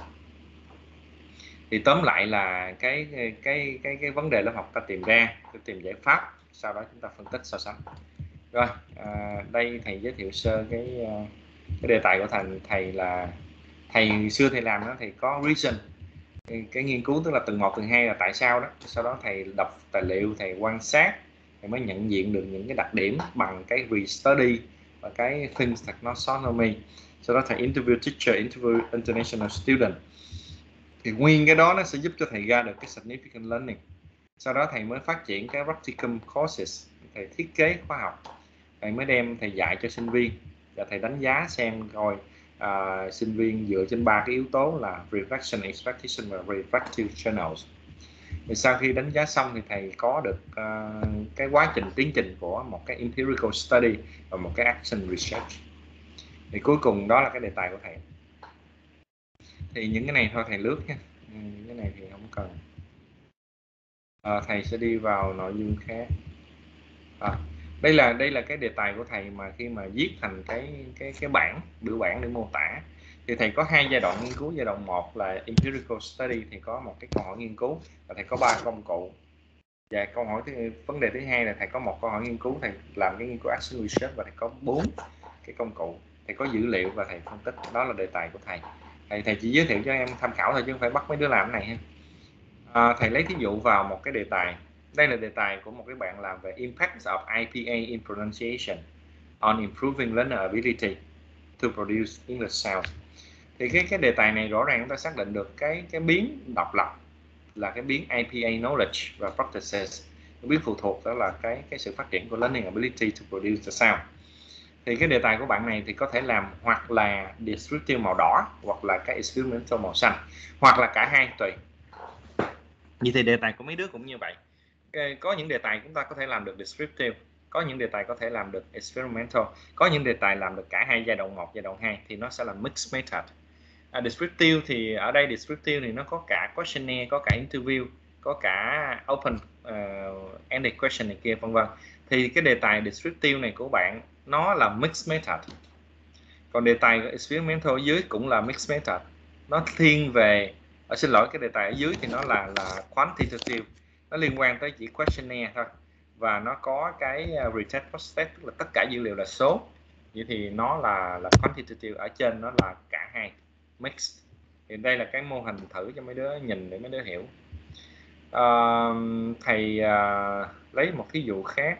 Thì tóm lại là cái cái cái cái vấn đề lớp học ta tìm ra, ta tìm giải pháp, sau đó chúng ta phân tích so sánh. Rồi à, đây thầy giới thiệu sơ cái cái đề tài của thầy. Thầy là thầy xưa thầy làm đó, thầy có reason, cái, cái nghiên cứu tức là từng một từng hai là tại sao đó. Sau đó thầy đọc tài liệu, thầy quan sát, thầy mới nhận diện được những cái đặc điểm bằng cái re-study và cái things taxonomy. Sau đó thầy interview teacher, interview international student. Thì nguyên cái đó nó sẽ giúp cho thầy ra được cái significant learning. Sau đó thầy mới phát triển cái practicum courses, thầy thiết kế khóa học, thầy mới đem thầy dạy cho sinh viên và thầy đánh giá xem coi uh, sinh viên dựa trên ba cái yếu tố là reflection, expectation và reflective channels. Thì sau khi đánh giá xong thì thầy có được uh, cái quá trình tiến trình của một cái empirical study và một cái action research. Thì cuối cùng đó là cái đề tài của thầy. Thì những cái này thôi thầy lướt nha, những cái này thì không cần. À, thầy sẽ đi vào nội dung khác. À, đây là đây là cái đề tài của thầy mà khi mà viết thành cái cái cái bảng biểu bảng để mô tả thì thầy có hai giai đoạn nghiên cứu. Giai đoạn một là empirical study thì có một cái câu hỏi nghiên cứu và thầy có ba công cụ. Và câu hỏi thứ vấn đề thứ hai là thầy có một câu hỏi nghiên cứu, thầy làm cái nghiên cứu action research và thầy có bốn cái công cụ, thầy có dữ liệu và thầy phân tích. Đó là đề tài của thầy. Thầy thầy chỉ giới thiệu cho em tham khảo thôi chứ không phải bắt mấy đứa làm cái này ha. À, thầy lấy thí dụ vào một cái đề tài. Đây là đề tài của một cái bạn làm về impacts of I P A in pronunciation on improving learner ability to produce English sound. Thì cái cái đề tài này rõ ràng chúng ta xác định được cái cái biến độc lập là cái biến I P A knowledge và practices. Cái biến phụ thuộc đó là cái cái sự phát triển của learning ability to produce the sound. Thì cái đề tài của bạn này thì có thể làm hoặc là descriptive màu đỏ hoặc là cái experimental màu xanh hoặc là cả hai tùy. Vậy thì đề tài của mấy đứa cũng như vậy. Có những đề tài chúng ta có thể làm được descriptive, có những đề tài có thể làm được experimental, có những đề tài làm được cả hai giai đoạn một, giai đoạn hai thì nó sẽ là mixed method. À, descriptive thì ở đây descriptive thì nó có cả questionnaire, có cả interview, có cả open uh, ended question này kia vân vân. Thì cái đề tài descriptive này của bạn nó là mixed method. Còn đề tài experimental ở dưới cũng là mixed method. Nó thiên về ở xin lỗi cái đề tài ở dưới thì nó là là quantitative, nó liên quan tới chỉ questionnaire thôi và nó có cái retest process tức là tất cả dữ liệu là số. Vậy thì nó là là quantitative, ở trên nó là cả hai mix. Thì đây là cái mô hình thử cho mấy đứa nhìn để mấy đứa hiểu. À, thầy à, lấy một thí dụ khác.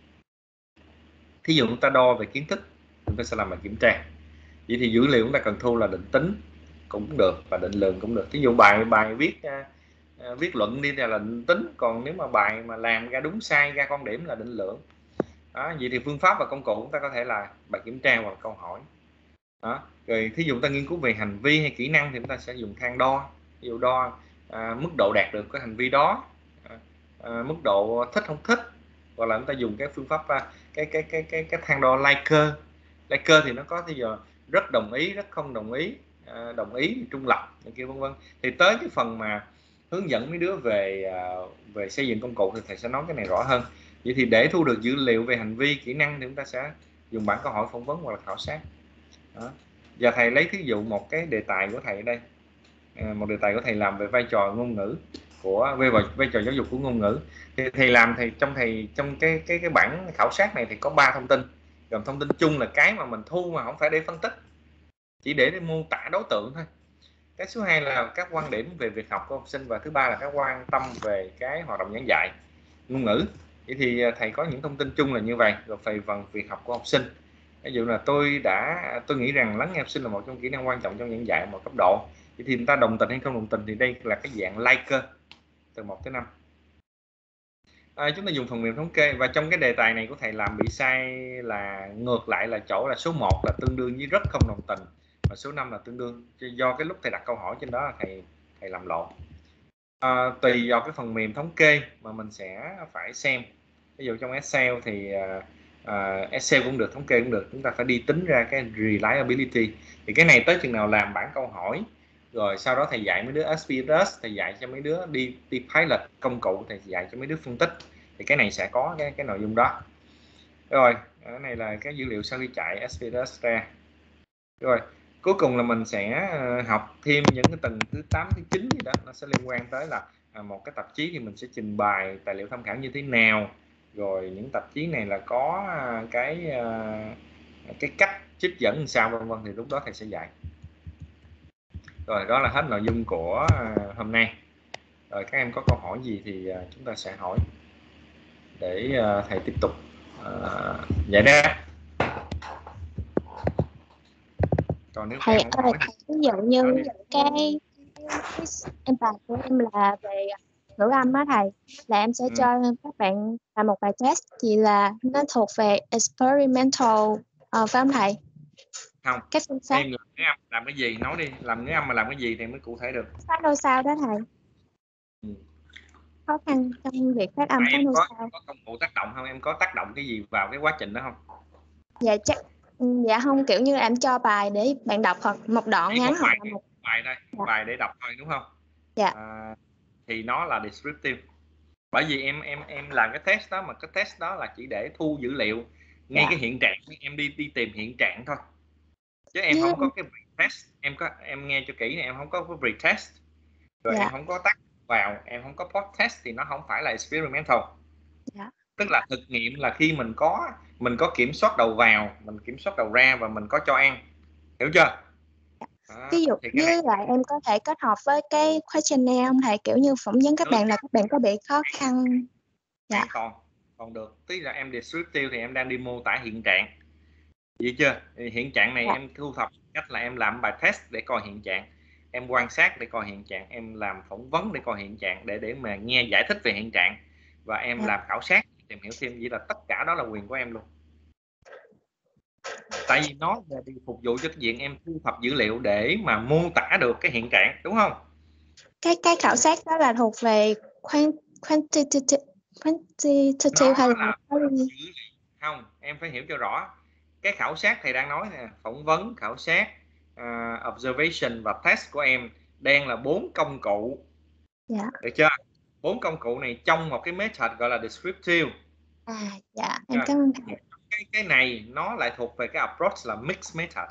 Thí dụ chúng ta đo về kiến thức, chúng ta sẽ làm bài kiểm tra. Vậy thì dữ liệu chúng ta cần thu là định tính cũng được và định lượng cũng được. Ví dụ bài bài viết uh, viết luận đi là định tính, còn nếu mà bài mà làm ra đúng sai ra con điểm là định lượng. Đó, vậy thì phương pháp và công cụ chúng ta có thể là bài kiểm tra hoặc câu hỏi. Đó. Rồi thí dụ ta nghiên cứu về hành vi hay kỹ năng thì chúng ta sẽ dùng thang đo, ví dụ đo à, mức độ đạt được cái hành vi đó, à, à, mức độ thích không thích, hoặc là chúng ta dùng cái phương pháp à, cái cái cái cái cái thang đo Likert. Likert thì nó có thí dụ rất đồng ý, rất không đồng ý, à, đồng ý trung lập này kia vân vân. Thì tới cái phần mà hướng dẫn mấy đứa về à, về xây dựng công cụ thì thầy sẽ nói cái này rõ hơn. Vậy thì để thu được dữ liệu về hành vi kỹ năng thì chúng ta sẽ dùng bảng câu hỏi phỏng vấn hoặc là khảo sát. Đó. Giờ thầy lấy thí dụ một cái đề tài của thầy ở đây, à, một đề tài của thầy làm về vai trò ngôn ngữ của về vai trò giáo dục của ngôn ngữ. Thì thầy làm thầy trong thầy trong cái cái cái bảng khảo sát này thì có ba thông tin. Gồm thông tin chung là cái mà mình thu mà không phải để phân tích, chỉ để, để mô tả đối tượng thôi. Cái số hai là các quan điểm về việc học của học sinh, và thứ ba là các quan tâm về cái hoạt động giảng dạy ngôn ngữ. Vậy thì thầy có những thông tin chung là như vậy, rồi về phần việc học của học sinh. Ví dụ là tôi đã tôi nghĩ rằng lắng nghe học sinh là một trong kỹ năng quan trọng trong giảng dạy một cấp độ. Vậy thì người ta đồng tình hay không đồng tình thì đây là cái dạng Likert từ một tới năm. À, chúng ta dùng phần mềm thống kê, và trong cái đề tài này của thầy làm bị sai là ngược lại, là chỗ là số một là tương đương với rất không đồng tình và số năm là tương đương, do cái lúc thầy đặt câu hỏi trên đó là thầy thầy làm lộn. À, tùy vào cái phần mềm thống kê mà mình sẽ phải xem. Ví dụ trong Excel thì uh, Excel cũng được, thống kê cũng được, chúng ta phải đi tính ra cái reliability. Thì cái này tới chừng nào làm bảng câu hỏi rồi sau đó thầy dạy mấy đứa ét pê ét, thầy dạy cho mấy đứa đi đi pilot công cụ, thầy dạy cho mấy đứa phân tích, thì cái này sẽ có cái cái nội dung đó. Rồi cái này là cái dữ liệu sau khi chạy ét pê ét ra. Rồi cuối cùng là mình sẽ học thêm những cái tầng thứ tám, thứ chín gì đó, nó sẽ liên quan tới là một cái tạp chí thì mình sẽ trình bày tài liệu tham khảo như thế nào, rồi những tạp chí này là có cái cái cách trích dẫn làm sao vân vân, thì lúc đó thầy sẽ dạy. Rồi đó là hết nội dung của hôm nay. Rồi các em có câu hỏi gì thì chúng ta sẽ hỏi để thầy tiếp tục giải đáp. Còn nếu thầy em không ơi, hỏi thì ví dụ như cái, cái em bài của em là về ngữ âm á thầy, là em sẽ ừ. cho các bạn làm một bài test thì là nó thuộc về experimental uh, phải không thầy? Không, cái phương pháp em làm ngữ âm làm cái gì, nói đi, làm ngữ âm mà làm cái gì thì mới cụ thể được. phát đôi sao đó thầy. ừ. Khó khăn trong việc phát âm phát Em đôi có, sao. có công cụ tác động không, em có tác động cái gì vào cái quá trình đó không? Dạ chắc dạ không, kiểu như em cho bài để bạn đọc hoặc một đoạn Chỉ ngắn một hoặc bài là một bài đây, dạ. bài để đọc thôi đúng không? Dạ. À, thì nó là descriptive. Bởi vì em em em làm cái test đó, mà cái test đó là chỉ để thu dữ liệu ngay Dạ. cái hiện trạng, em đi đi tìm hiện trạng thôi, chứ em Với không có cái pre-test. Em có em nghe cho kỹ này, em không có cái pre-test, rồi em dạ. không có tác vào, em không có post-test thì nó không phải là experimental. Dạ. Tức là thực nghiệm là khi mình có mình có kiểm soát đầu vào, mình kiểm soát đầu ra và mình có cho ăn, hiểu chưa? Đó, Ví dụ thì cái này với lại em có thể kết hợp với cái questionnaire không thầy, kiểu như phỏng vấn các được, bạn là các bạn có bị khó khăn. Dạ. hoàn toàn còn được. Tức là em descriptive thì em đang đi mô tả hiện trạng, vậy chưa? Thì hiện trạng này Dạ. em thu thập cách là em làm bài test để coi hiện trạng, em quan sát để coi hiện trạng, em làm phỏng vấn để coi hiện trạng, để để mà nghe giải thích về hiện trạng, và em Dạ. làm khảo sát tìm hiểu thêm. Vậy là tất cả đó là quyền của em luôn, tại vì nó là đi phục vụ cho cái diện em thu thập dữ liệu để mà mô tả được cái hiện trạng, đúng không? cái cái khảo sát đó là thuộc về quant quantitative quantitative Nó hay là là quality? dữ liệu. Không, em phải hiểu cho rõ. Cái khảo sát thầy đang nói nè, phỏng vấn, khảo sát, uh, observation và test của em đang là bốn công cụ. Dạ. Được chưa? Bốn công cụ này trong một cái method gọi là descriptive. À dạ, em cảm ơn thầy. Cái cái này nó lại thuộc về cái approach là mixed method.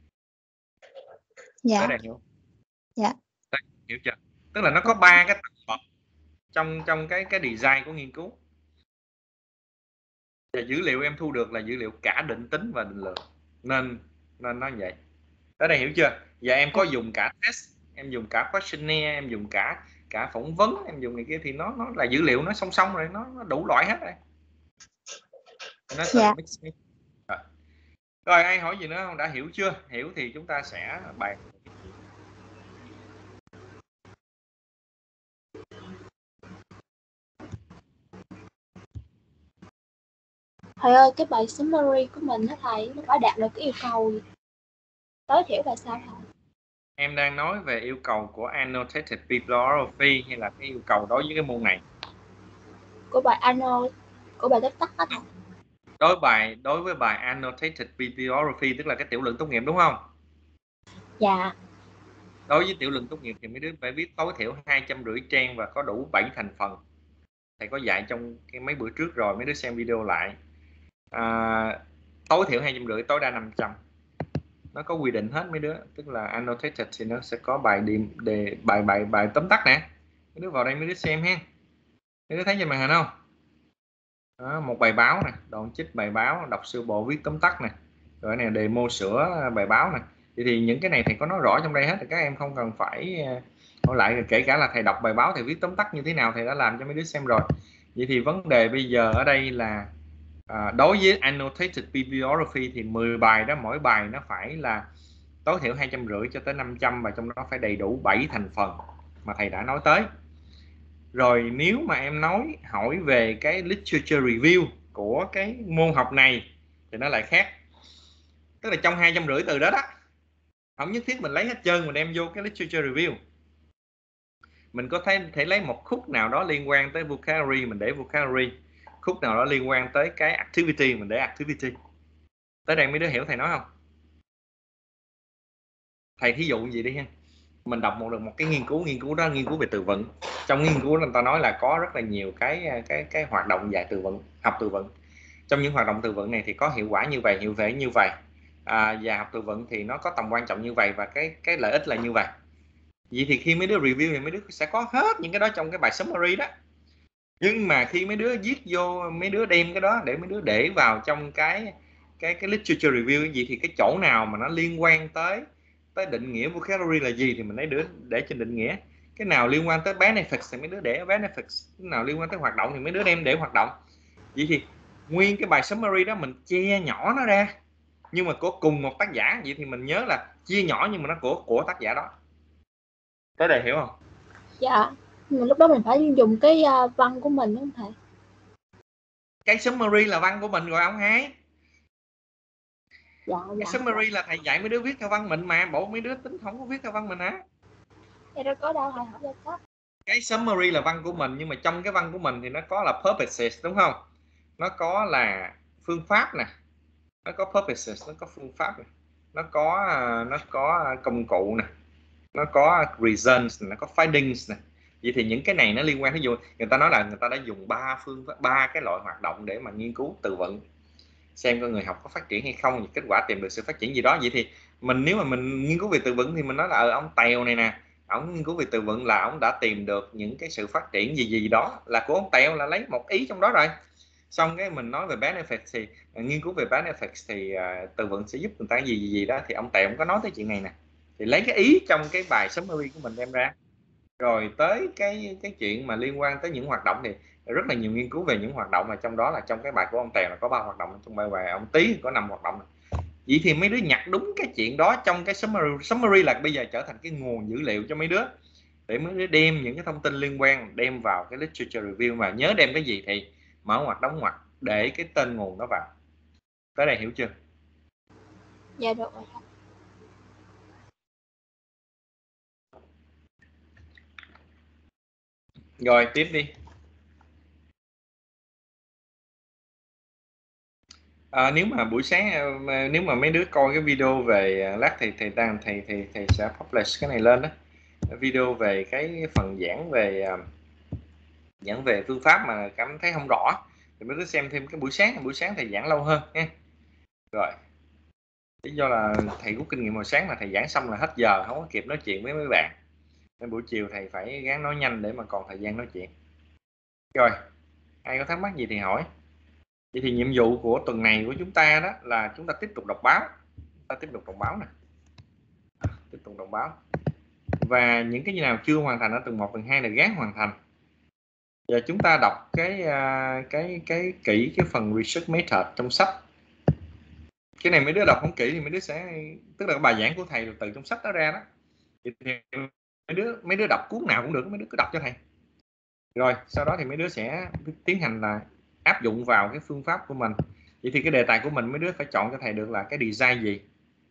Dạ. Tới đây hiểu? Dạ. Đây, hiểu chưa? Tức là nó có ba cái tầng bậc trong trong cái cái design của nghiên cứu. Và dữ liệu em thu được là dữ liệu cả định tính và định lượng, nên nên nó vậy. Tới đây hiểu chưa? Và em có dùng cả test, em dùng cả questionnaire, em dùng cả cả phỏng vấn, em dùng này kia, thì nó nó là dữ liệu nó song song rồi, nó, nó đủ loại hết rồi. Nó Dạ. mix mix. Rồi. Rồi ai hỏi gì nữa không? Đã hiểu chưa? Hiểu thì chúng ta sẽ bàn. Thầy ơi, cái bài summary của mình á thầy, nó phải đạt được cái yêu cầu gì? Tối thiểu là sao thầy? Em đang nói về yêu cầu của annotated bibliography hay là cái yêu cầu đối với cái môn này? Của bài anno, của bài tóm tắt á thầy. Đối bài đối với bài annotated bibliography tức là cái tiểu luận tốt nghiệp đúng không? Dạ. Đối với tiểu luận tốt nghiệp thì mấy đứa phải viết tối thiểu hai trăm rưỡi trang và có đủ bảy thành phần. Thầy có dạy trong cái mấy bữa trước rồi, mấy đứa xem video lại. À, tối thiểu hai trăm rưỡi, tối đa năm trăm. Nó có quy định hết mấy đứa, tức là annotated thì nó sẽ có bài điểm đề bài bài bài tóm tắt nè. Mấy đứa vào đây mấy đứa xem ha. Mấy đứa thấy trên màn hình không? Đó, một bài báo nè, đoạn trích bài báo, đọc sơ bộ viết tóm tắt nè. Rồi này demo sửa bài báo nè. Thì, thì những cái này thầy có nói rõ trong đây hết, thì các em không cần phải hỏi lại. Kể cả là thầy đọc bài báo, thầy viết tóm tắt như thế nào thầy đã làm cho mấy đứa xem rồi. Vậy thì vấn đề bây giờ ở đây là à, đối với annotated bibliography thì mười bài đó, mỗi bài nó phải là tối thiểu hai trăm rưỡi cho tới năm trăm, và trong đó phải đầy đủ bảy thành phần mà thầy đã nói tới. Rồi nếu mà em nói hỏi về cái literature review của cái môn học này thì nó lại khác. Tức là trong hai trăm rưỡi từ đó đó, không nhất thiết mình lấy hết trơn mình đem vô cái literature review. Mình có thể, thể lấy một khúc nào đó liên quan tới vocabulary mình để vocabulary, khúc nào đó liên quan tới cái activity mình để activity. Tới đây mấy đứa hiểu thầy nói không? Thầy thí dụ gì đi ha. Mình đọc một được một cái nghiên cứu, nghiên cứu đó nghiên cứu về từ vựng. Trong nghiên cứu người ta nói là có rất là nhiều cái cái cái hoạt động dạy từ vựng, học từ vựng. Trong những hoạt động từ vựng này thì có hiệu quả như vậy, hiệu thể như vậy. À, và học từ vựng thì nó có tầm quan trọng như vậy và cái cái lợi ích là như vậy. Vậy thì khi mấy đứa review thì mấy đứa sẽ có hết những cái đó trong cái bài summary đó. Nhưng mà khi mấy đứa viết vô, mấy đứa đem cái đó để mấy đứa để vào trong cái cái cái literature review cái gì, thì cái chỗ nào mà nó liên quan tới tới định nghĩa vocabulary là gì thì mình lấy đứa để trên định nghĩa. Cái nào liên quan tới benefits thì mấy đứa để benefits, cái nào liên quan tới hoạt động thì mấy đứa đem để hoạt động. Vậy thì nguyên cái bài summary đó mình chia nhỏ nó ra, nhưng mà của cùng một tác giả. Vậy thì mình nhớ là chia nhỏ nhưng mà nó của của tác giả đó. Tới đây hiểu không? Dạ. Nhưng mà lúc đó mình phải dùng cái uh, văn của mình đúng không thầy? Cái summary là văn của mình rồi ông Hai. Dạ, Cái dạ. summary là thầy dạy mấy đứa viết theo văn mình mà. Bộ mấy đứa tính không có viết theo văn mình hả? Em đâu có đâu thầy, hỏi cho sách. Cái summary là văn của mình, nhưng mà trong cái văn của mình thì nó có là purposes đúng không? Nó có là phương pháp nè, nó có purposes, nó có phương pháp nè, nó có nó có công cụ nè, nó có reasons, nó có findings nè. Vậy thì những cái này nó liên quan, ví dụ người ta nói là người ta đã dùng ba phương ba cái loại hoạt động để mà nghiên cứu từ vựng, xem coi người học có phát triển hay không, kết quả tìm được sự phát triển gì đó. Vậy thì mình nếu mà mình nghiên cứu về từ vựng thì mình nói là ờ, ông Tèo này nè, ông nghiên cứu về từ vựng là ông đã tìm được những cái sự phát triển gì gì đó là của ông Tèo, là lấy một ý trong đó rồi. Xong cái mình nói về benefits thì uh, nghiên cứu về benefits thì uh, từ vựng sẽ giúp người ta gì gì gì đó, thì ông Tèo cũng có nói tới chuyện này nè, thì lấy cái ý trong cái bài summary của mình đem ra. Rồi tới cái cái chuyện mà liên quan tới những hoạt động thì rất là nhiều nghiên cứu về những hoạt động, mà trong đó là trong cái bài của ông Tèo là có ba hoạt động, trong bài bài ông Tý có năm hoạt động. Vậy thì mấy đứa nhặt đúng cái chuyện đó trong cái summary, summary là bây giờ trở thành cái nguồn dữ liệu cho mấy đứa, để mấy đứa đem những cái thông tin liên quan đem vào cái literature review. Mà nhớ đem cái gì thì mở ngoặc đóng ngoặc để cái tên nguồn đó vào. Tới đây hiểu chưa? Dạ được rồi. Rồi tiếp đi. À, nếu mà buổi sáng nếu mà mấy đứa coi cái video về lát thì thầy đang thầy thầy thầy sẽ publish cái này lên đó, video về cái phần giảng về giảng về phương pháp mà cảm thấy không rõ thì mấy đứa xem thêm cái buổi sáng, buổi sáng thầy giảng lâu hơn nha. Rồi lý do là thầy rút kinh nghiệm hồi sáng mà thầy giảng xong là hết giờ, không có kịp nói chuyện với mấy bạn, nên buổi chiều thầy phải gắng nói nhanh để mà còn thời gian nói chuyện. Rồi ai có thắc mắc gì thì hỏi. Vậy thì nhiệm vụ của tuần này của chúng ta đó là chúng ta tiếp tục đọc báo, ta tiếp tục đọc báo nè, tiếp tục đọc báo, và những cái gì nào chưa hoàn thành ở tuần một, tuần hai là gắng hoàn thành. Giờ chúng ta đọc cái cái cái kỹ cái phần research method trong sách. Cái này mấy đứa đọc không kỹ thì mấy đứa sẽ, tức là bài giảng của thầy là từ trong sách đó ra đó, thì mấy đứa mấy đứa đọc cuốn nào cũng được, mấy đứa cứ đọc cho thầy. Rồi sau đó thì mấy đứa sẽ tiến hành là áp dụng vào cái phương pháp của mình. Vậy thì cái đề tài của mình mấy đứa phải chọn cho thầy được là cái design gì, tức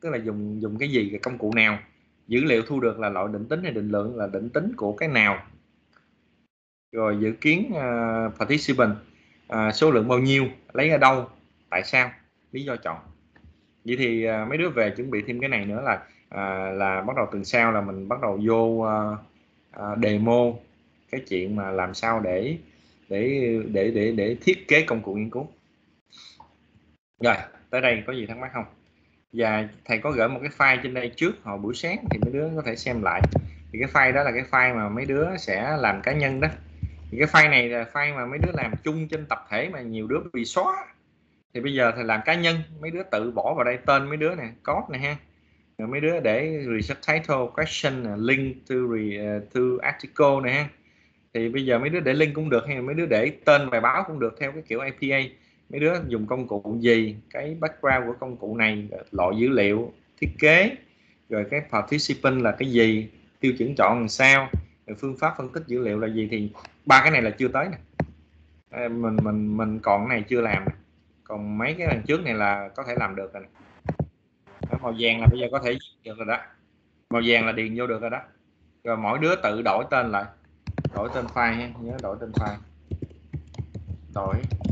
tức là dùng dùng cái gì, cái công cụ nào, dữ liệu thu được là loại định tính hay định lượng là định tính của cái nào, rồi dự kiến uh, participant uh, số lượng bao nhiêu, lấy ở đâu, tại sao, lý do chọn. Vậy thì uh, mấy đứa về chuẩn bị thêm cái này nữa là uh, là bắt đầu tuần sau là mình bắt đầu vô uh, uh, demo cái chuyện mà làm sao để để để để để thiết kế công cụ nghiên cứu. Rồi tới đây có gì thắc mắc không? Và thầy có gửi một cái file trên đây trước hồi buổi sáng thì mấy đứa có thể xem lại. Thì cái file đó là cái file mà mấy đứa sẽ làm cá nhân đó. Thì cái file này là file mà mấy đứa làm chung trên tập thể mà nhiều đứa bị xóa. Thì bây giờ thầy làm cá nhân, mấy đứa tự bỏ vào đây tên mấy đứa nè, code này ha. Rồi mấy đứa để research title, question, link to re, to article này ha. Thì bây giờ mấy đứa để link cũng được, hay là mấy đứa để tên bài báo cũng được theo cái kiểu a pê a. Mấy đứa dùng công cụ gì, cái background của công cụ này, loại dữ liệu, thiết kế, rồi cái participant là cái gì, tiêu chuẩn chọn làm sao, rồi phương pháp phân tích dữ liệu là gì. Thì ba cái này là chưa tới nè, mình mình mình còn cái này chưa làm nè. Còn mấy cái lần trước này là có thể làm được rồi nè. Màu vàng là bây giờ có thể được rồi đó, màu vàng là điền vô được rồi đó. Rồi mỗi đứa tự đổi tên lại, đổi tên file nha, nhớ đổi tên file, đổi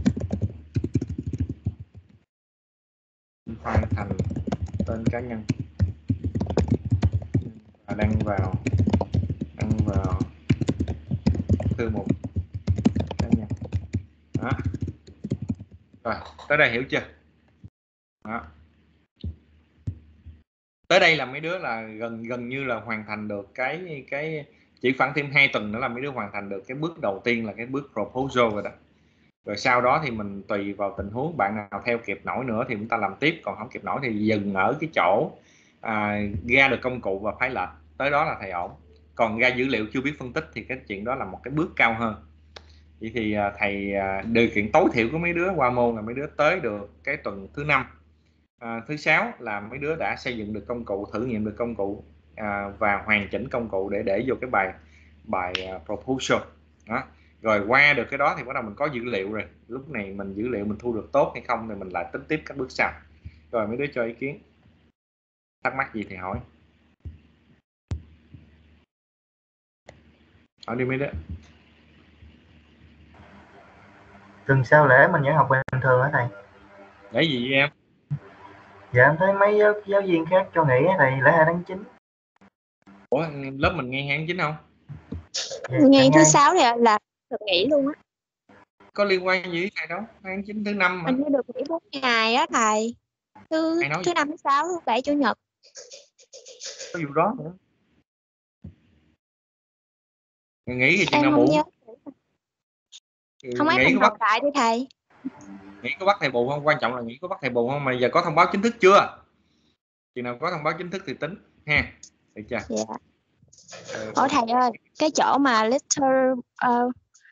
file thành tên cá nhân và đăng vào đăng vào thư mục cá nhân đó. Rồi tới đây hiểu chưa đó. Tới đây là mấy đứa là gần gần như là hoàn thành được cái cái chỉ khoảng thêm hai tuần nữa là mấy đứa hoàn thành được cái bước đầu tiên là cái bước proposal rồi đó. Rồi sau đó thì mình tùy vào tình huống, bạn nào theo kịp nổi nữa thì chúng ta làm tiếp, còn không kịp nổi thì dừng ở cái chỗ à, ra được công cụ và phái lệnh, tới đó là thầy ổn. Còn ra dữ liệu chưa biết phân tích thì cái chuyện đó là một cái bước cao hơn. Vậy thì à, thầy à, điều kiện tối thiểu của mấy đứa qua môn là mấy đứa tới được cái tuần thứ năm, à, thứ sáu là mấy đứa đã xây dựng được công cụ, thử nghiệm được công cụ à, và hoàn chỉnh công cụ để để vô cái bài bài uh, proposal đó. Rồi qua được cái đó thì bắt đầu mình có dữ liệu rồi, lúc này mình dữ liệu mình thu được tốt hay không thì mình lại tính tiếp các bước sau. Rồi mấy đứa cho ý kiến, thắc mắc gì thì hỏi hỏi đi mấy đứa. Tuần sau lễ mình vẫn học bình thường hả thầy? Để gì vậy em? Dạ em thấy mấy giáo, giáo viên khác cho nghỉ thầy, lễ hai tháng chín. Ủa lớp mình nghe hai tháng chín không? Dạ, Ngày thứ sáu thì là được nghỉ luôn á. Có liên quan gì với thầy đâu, hai tháng chín thứ năm mà. Mình mới được nghỉ bốn ngày á thầy. Thứ thứ năm, thứ sáu, thứ bảy, chủ nhật. Có vụ đó nữa. Nghỉ thì chừng nào Em không bù? nhớ. Không ấy Nghỉ mình có bắt học lại đi thầy. Nghỉ có bắt thầy bù không? Quan trọng là nghỉ có bắt thầy bù không, mà giờ có thông báo chính thức chưa? Chừng nào có thông báo chính thức thì tính ha, được chưa? Dạ. Ủa thầy ơi, cái chỗ mà literature uh,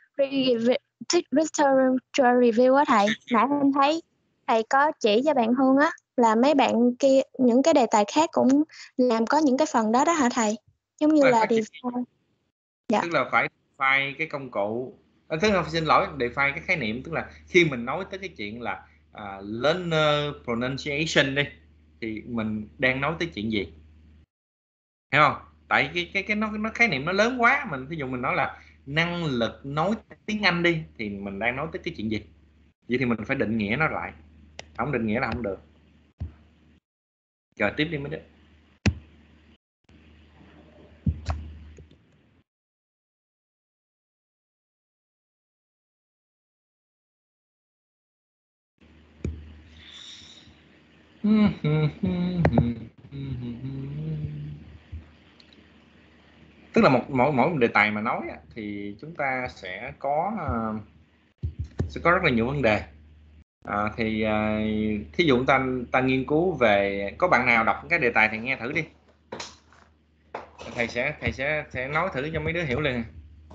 literature review á thầy, nãy em thấy thầy có chỉ cho bạn Hương á là mấy bạn kia những cái đề tài khác cũng làm có những cái phần đó đó hả thầy? Giống như là define. Dạ. Tức là phải define cái công cụ, à, tức là xin lỗi, define cái khái niệm, tức là khi mình nói tới cái chuyện là uh, learner pronunciation đi thì mình đang nói tới chuyện gì, hiểu không? Tại cái cái cái nó nó khái niệm nó lớn quá, mình ví dụ mình nói là năng lực nói tiếng Anh đi thì mình đang nói tới cái chuyện gì, vậy thì mình phải định nghĩa nó lại, không định nghĩa là không được. Rồi tiếp đi mấy đứa. Tức là một mỗi mỗi một đề tài mà nói thì chúng ta sẽ có sẽ có rất là nhiều vấn đề. À, thì à, thí dụ ta ta nghiên cứu về, có bạn nào đọc cái đề tài thì nghe thử đi, thầy sẽ thầy sẽ sẽ nói thử cho mấy đứa hiểu liền.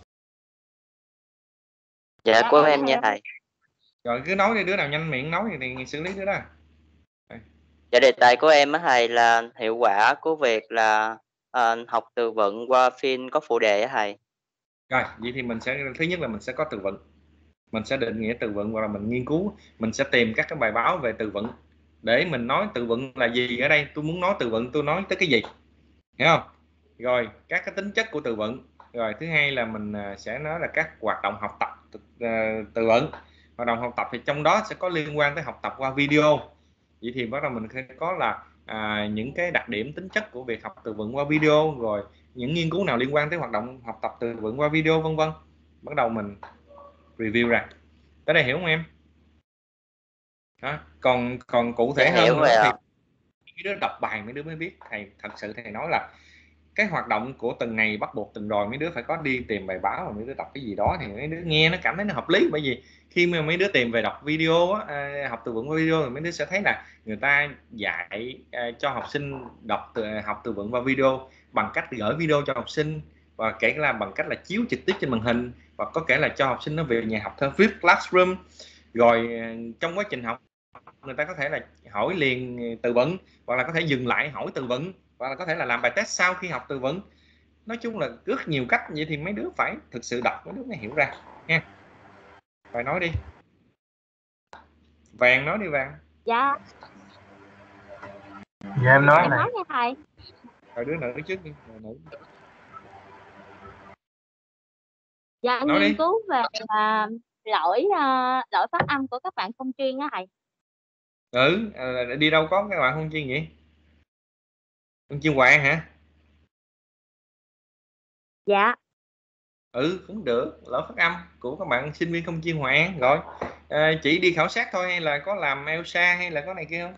Dạ của em nha thầy. Rồi cứ nói đi, đứa nào nhanh miệng nói thì xử lý đứa đó. Dạ đề tài của em á thầy là hiệu quả của việc là uh, học từ vựng qua phim có phụ đề á thầy. Rồi vậy thì mình sẽ, thứ nhất là mình sẽ có từ vựng, mình sẽ định nghĩa từ vựng, hoặc là mình nghiên cứu, mình sẽ tìm các cái bài báo về từ vựng để mình nói từ vựng là gì. Ở đây tôi muốn nói từ vựng tôi nói tới cái gì, hiểu không? Rồi các cái tính chất của từ vựng. Rồi thứ hai là mình sẽ nói là các hoạt động học tập từ vựng. Hoạt động học tập thì trong đó sẽ có liên quan tới học tập qua video. Vậy thì bắt đầu mình sẽ có là à, những cái đặc điểm tính chất của việc học từ vựng qua video, rồi những nghiên cứu nào liên quan tới hoạt động học tập từ vựng qua video, vân vân. Bắt đầu mình review ra. Tới đây hiểu không em? Đó. Còn còn cụ thể Dạ, hơn hiểu nữa rồi thì ạ. mấy đứa đọc bài mấy đứa mới biết. Thầy thật sự thầy nói là cái hoạt động của từng ngày bắt buộc từng rồi mấy đứa phải có đi tìm bài báo, và mấy đứa đọc cái gì đó thì mấy đứa nghe nó cảm thấy nó hợp lý. Bởi vì khi mà mấy đứa tìm về đọc video á, à, học từ vựng qua video thì mấy đứa sẽ thấy là người ta dạy à, cho học sinh đọc từ, học từ vựng qua video bằng cách gửi video cho học sinh, và kể là bằng cách là chiếu trực tiếp trên màn hình, và có kể là cho học sinh nó về nhà học theo flip classroom. Rồi trong quá trình học người ta có thể là hỏi liền từ vựng, hoặc là có thể dừng lại hỏi từ vựng, hoặc là có thể là làm bài test sau khi học từ vựng. Nói chung là rất nhiều cách. Vậy thì mấy đứa phải thực sự đọc mấy đứa mới hiểu ra nha. Bài nói đi. Vàng nói đi Vàng. Dạ. Dạ em nói Em này. nói nha thầy. Rồi đứa nữ trước đi. Nữ. Dạ Nói nghiên đi. cứu về uh, lỗi uh, lỗi phát âm của các bạn không chuyên á thầy. Ừ, à, đi đâu có các bạn không chuyên vậy? Không chuyên Hoàng hả? Dạ. Ừ cũng được, lỗi phát âm của các bạn sinh viên không chuyên Hoàng. Rồi à, chỉ đi khảo sát thôi hay là có làm ELSA hay là có này kia không?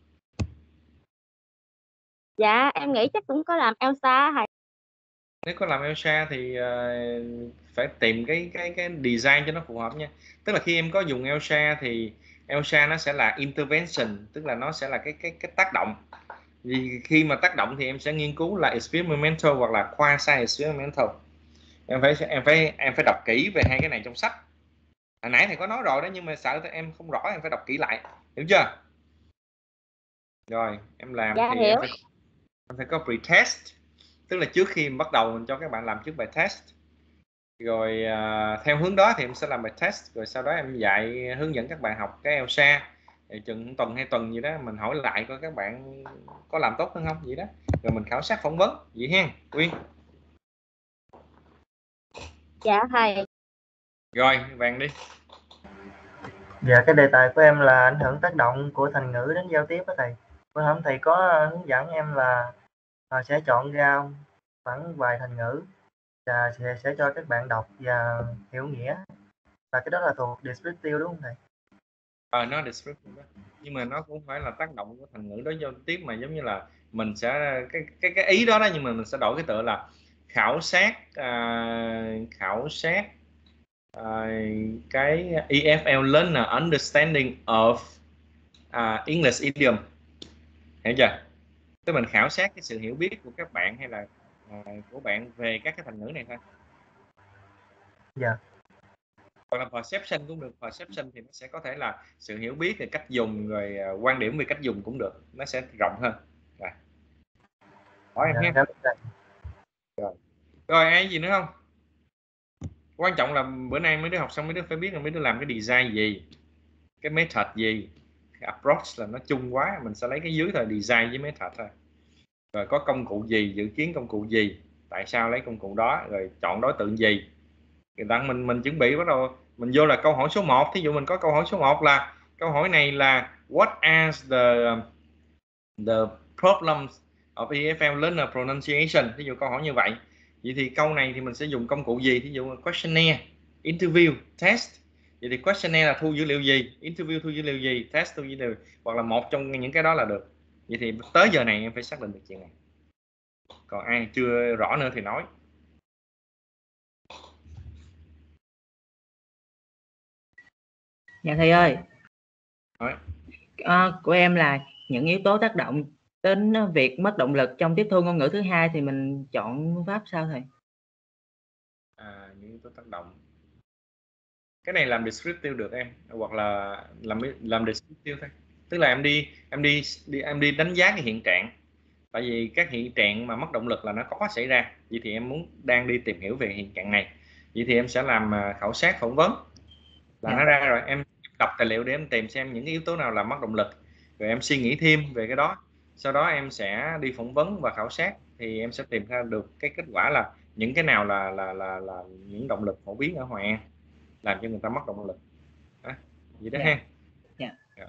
Dạ em nghĩ chắc cũng có làm ELSA thầy. Nếu có làm ELSA thì uh, phải tìm cái cái cái design cho nó phù hợp nha. Tức là khi em có dùng ELSA thì ELSA nó sẽ là intervention, tức là nó sẽ là cái cái cái tác động. Vì khi mà tác động thì em sẽ nghiên cứu là experimental hoặc là quasi experimental. Em phải em phải em phải đọc kỹ về hai cái này trong sách. Hồi nãy thầy có nói rồi đó, nhưng mà sợ em không rõ, em phải đọc kỹ lại, hiểu chưa? Rồi em làm Dạ thì hiểu. em phải em phải có pre-test, tức là trước khi bắt đầu mình cho các bạn làm trước bài test. Rồi à, theo hướng đó thì em sẽ làm bài test, rồi sau đó em dạy hướng dẫn các bạn học cái ELSA. Thì chừng tuần hai tuần gì đó mình hỏi lại coi các bạn có làm tốt hơn không vậy đó, rồi mình khảo sát phỏng vấn vậy ha Uyên. Dạ thầy. Rồi Vàng đi. Dạ cái đề tài của em là ảnh hưởng tác động của thành ngữ đến giao tiếp đó thầy. Bữa hôm thầy có hướng dẫn em là à, sẽ chọn ra khoảng vài thành ngữ và sẽ, sẽ cho các bạn đọc và hiểu nghĩa. Và cái đó là thuộc descriptive đúng không thầy? Ờ à, nó descriptive đó. Nhưng mà nó cũng phải là tác động của thành ngữ đối giao tiếp, mà giống như là mình sẽ cái cái cái ý đó đó, nhưng mà mình sẽ đổi cái tựa là khảo sát à, khảo sát à, cái E F L learner understanding of uh, English idiom, hiểu chưa? Tức mình khảo sát cái sự hiểu biết của các bạn hay là uh, của bạn về các cái thành ngữ này thôi. Dạ. Hoặc là perception cũng được. Perception thì nó sẽ có thể là sự hiểu biết về cách dùng, rồi uh, quan điểm về cách dùng cũng được, nó sẽ rộng hơn. Rồi, hỏi em Dạ, nhé. Rồi. Rồi ai gì nữa không? Quan trọng là bữa nay mấy đứa học xong mấy đứa phải biết là mấy đứa làm cái design gì, cái method gì. Cái approach là nó chung quá, mình sẽ lấy cái dưới thôi, design với method thôi. Rồi có công cụ gì, dự kiến công cụ gì, tại sao lấy công cụ đó, rồi chọn đối tượng gì. Người ta mình mình chuẩn bị bắt đầu mình vô là câu hỏi số một. Thí dụ mình có câu hỏi số một là câu hỏi này là what are the the problems of E F L learner pronunciation. Thí dụ câu hỏi như vậy. Vậy thì câu này thì mình sẽ dùng công cụ gì? Thí dụ questionnaire, interview, test. Vậy thì questionnaire là thu dữ liệu gì, interview thu dữ liệu gì, test thu dữ liệu, hoặc là một trong những cái đó là được. Vậy thì tới giờ này em phải xác định được chuyện này. Còn ai chưa rõ nữa thì nói. Dạ thầy ơi. Nói. À, của em là những yếu tố tác động đến việc mất động lực trong tiếp thu ngôn ngữ thứ hai thì mình chọn phương pháp sao thầy? À, những yếu tố tác động. Cái này làm descriptive được em, hoặc là làm làm descriptive thôi. Tức là em đi em đi, đi em đi đánh giá cái hiện trạng. Tại vì các hiện trạng mà mất động lực là nó có xảy ra. Vậy thì em muốn đang đi tìm hiểu về hiện trạng này. Vậy thì em sẽ làm khảo sát phỏng vấn là yeah. Nó ra rồi em đọc tài liệu để em tìm xem những cái yếu tố nào là mất động lực. rồi em suy nghĩ thêm về cái đó, sau đó em sẽ đi phỏng vấn và khảo sát, thì em sẽ tìm ra được cái kết quả là những cái nào là là là là những động lực phổ biến ở Hòa An làm cho người ta mất động lực đó, vậy đó. Dạ. Ha. Dạ. Dạ.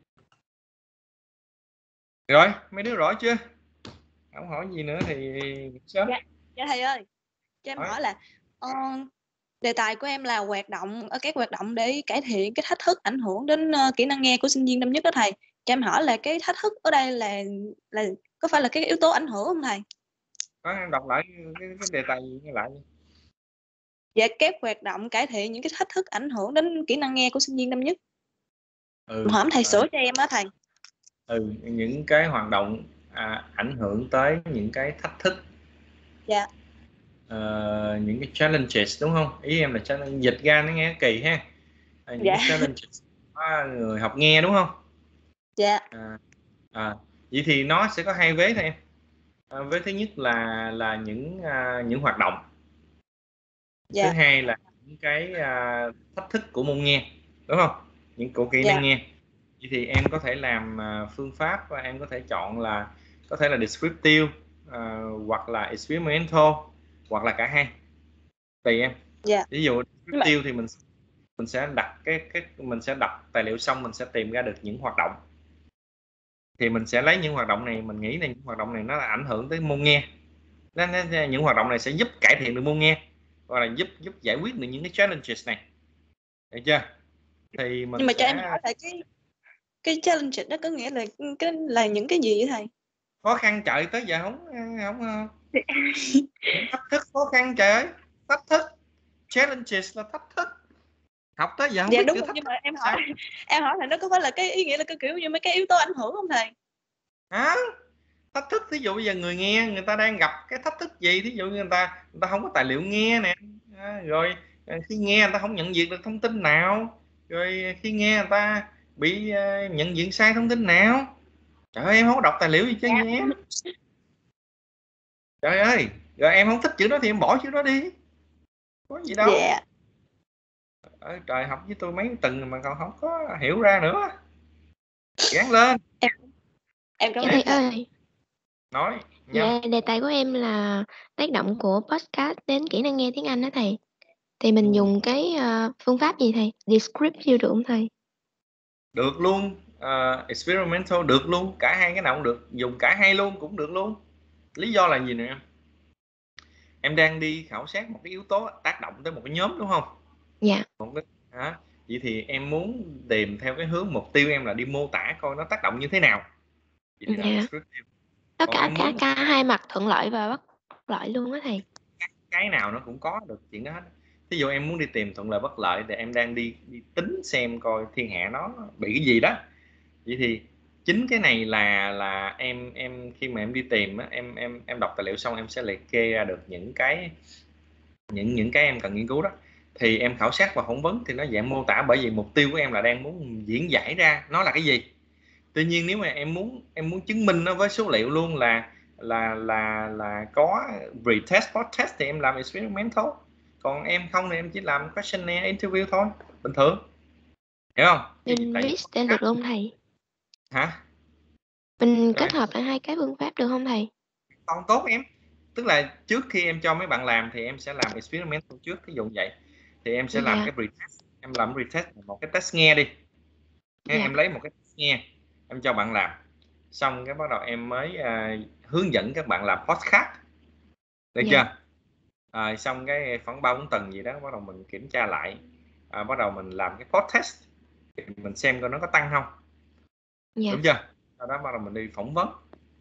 Rồi mấy đứa rõ chưa, không hỏi gì nữa thì sớm. Dạ, dạ thầy ơi, cho em Hỏi. hỏi là ờ, đề tài của em là hoạt động ở các hoạt động để cải thiện cái thách thức ảnh hưởng đến uh, kỹ năng nghe của sinh viên năm nhất đó thầy. Cho em hỏi là cái thách thức ở đây là là có phải là cái yếu tố ảnh hưởng không thầy? Có, em đọc lại cái, cái đề tài gì nghe lại. Dạ, các hoạt động cải thiện những cái thách thức ảnh hưởng đến kỹ năng nghe của sinh viên năm nhất. Ừ. Hỏi thầy à, sửa cho em đó thầy. Ừ, những cái hoạt động à, ảnh hưởng tới những cái thách thức. Dạ. À, những cái challenges đúng không? Ý em là challenge, dịch ra nó nghe kỳ ha. À, những Dạ. cái challenges của người học nghe đúng không? Dạ. À, à, vậy thì nó sẽ có hai vế thôi em. À, vế thứ nhất là là những à, những hoạt động. Dạ. Thứ hai là những cái à, thách thức của môn nghe đúng không? Những của kỹ năng Dạ. nghe. Vậy thì em có thể làm à, phương pháp và em có thể chọn là có thể là descriptive à, hoặc là experimental hoặc là cả hai. Tùy em. Dạ. Ví dụ descriptive thì mình mình sẽ đặt cái cái mình sẽ đọc tài liệu xong mình sẽ tìm ra được những hoạt động. Thì mình sẽ lấy những hoạt động này, mình nghĩ là những hoạt động này nó là ảnh hưởng tới môn nghe. Nó, nó, những hoạt động này sẽ giúp cải thiện được môn nghe hoặc là giúp giúp giải quyết được những cái challenges này, được chưa? Thì mình Nhưng mà sẽ... cho em hỏi là cái cái challenge đó có nghĩa là cái là những cái gì vậy thầy? Khó khăn trời, tới giờ không không thách thức khó khăn trời ơi, thách thức challenges là thách thức, học tới giờ không Dạ biết đúng chữ rồi, thách nhưng thức mà em sao? hỏi em hỏi là nó có phải là cái ý nghĩa là cái kiểu như mấy cái yếu tố ảnh hưởng không thầy? Hả? Thách thức thí dụ bây giờ người nghe người ta đang gặp cái thách thức gì, thí dụ như người ta người ta không có tài liệu nghe nè, à, rồi khi nghe người ta không nhận diện được thông tin nào, rồi khi nghe người ta bị uh, nhận diện sai thông tin nào. Trời ơi, em không có đọc tài liệu gì chứ Dạ. nghe em. Trời ơi, rồi em không thích chữ đó thì em bỏ chữ đó đi, có gì đâu. Dạ. Ơi, trời, học với tôi mấy tuần mà còn không có hiểu ra nữa, gán lên. Em em cảm Dạ ơn thầy ơi. Nói nhanh. Dạ, đề tài của em là tác động của podcast đến kỹ năng nghe tiếng Anh đó thầy. Thì mình Ừ. dùng cái uh, phương pháp gì thầy? Descriptive được không thầy? Được luôn, uh, experimental được luôn, cả hai cái nào cũng được, dùng cả hai luôn cũng được luôn. Lý do là gì nè em? Em đang đi khảo sát một cái yếu tố tác động tới một cái nhóm đúng không? Dạ. Một cái, à, vậy thì em muốn tìm theo cái hướng mục tiêu em là đi mô tả coi nó tác động như thế nào. Vậy thì Dạ. là descriptive. Tất Còn cả em cả muốn cả hai mặt thuận lợi và bất lợi luôn á thầy. cái nào nó cũng có được chuyện đó hết. Ví dụ em muốn đi tìm thuận lợi bất lợi thì em đang đi, đi tính xem coi thiên hạ nó bị cái gì đó. Vậy thì chính cái này là là em em khi mà em đi tìm á, em em em đọc tài liệu xong em sẽ liệt kê ra được những cái những những cái em cần nghiên cứu đó. Thì em khảo sát và phỏng vấn thì nó dạng mô tả, bởi vì mục tiêu của em là đang muốn diễn giải ra nó là cái gì. Tuy nhiên nếu mà em muốn em muốn chứng minh nó với số liệu luôn là là là là có retest post-test thì em làm experimental. Còn em không thì em chỉ làm questionnaire interview thôi, bình thường, hiểu không? Mình list tên được không thầy? Hả? Mình Rồi. kết hợp lại hai cái phương pháp được không thầy? Còn tốt em, tức là trước khi em cho mấy bạn làm thì em sẽ làm experimental trước, ví dụ vậy. Thì em sẽ Dạ. làm cái retest, em làm retest một cái test nghe đi. Dạ. Em lấy một cái test nghe, em cho bạn làm, xong cái bắt đầu em mới uh, hướng dẫn các bạn làm podcast, được dạ. chưa? À, xong cái khoảng ba bốn tuần gì đó bắt đầu mình kiểm tra lại, à, bắt đầu mình làm cái podcast thì mình xem coi nó có tăng không, dạ. Đúng chưa? Sau đó bắt đầu mình đi phỏng vấn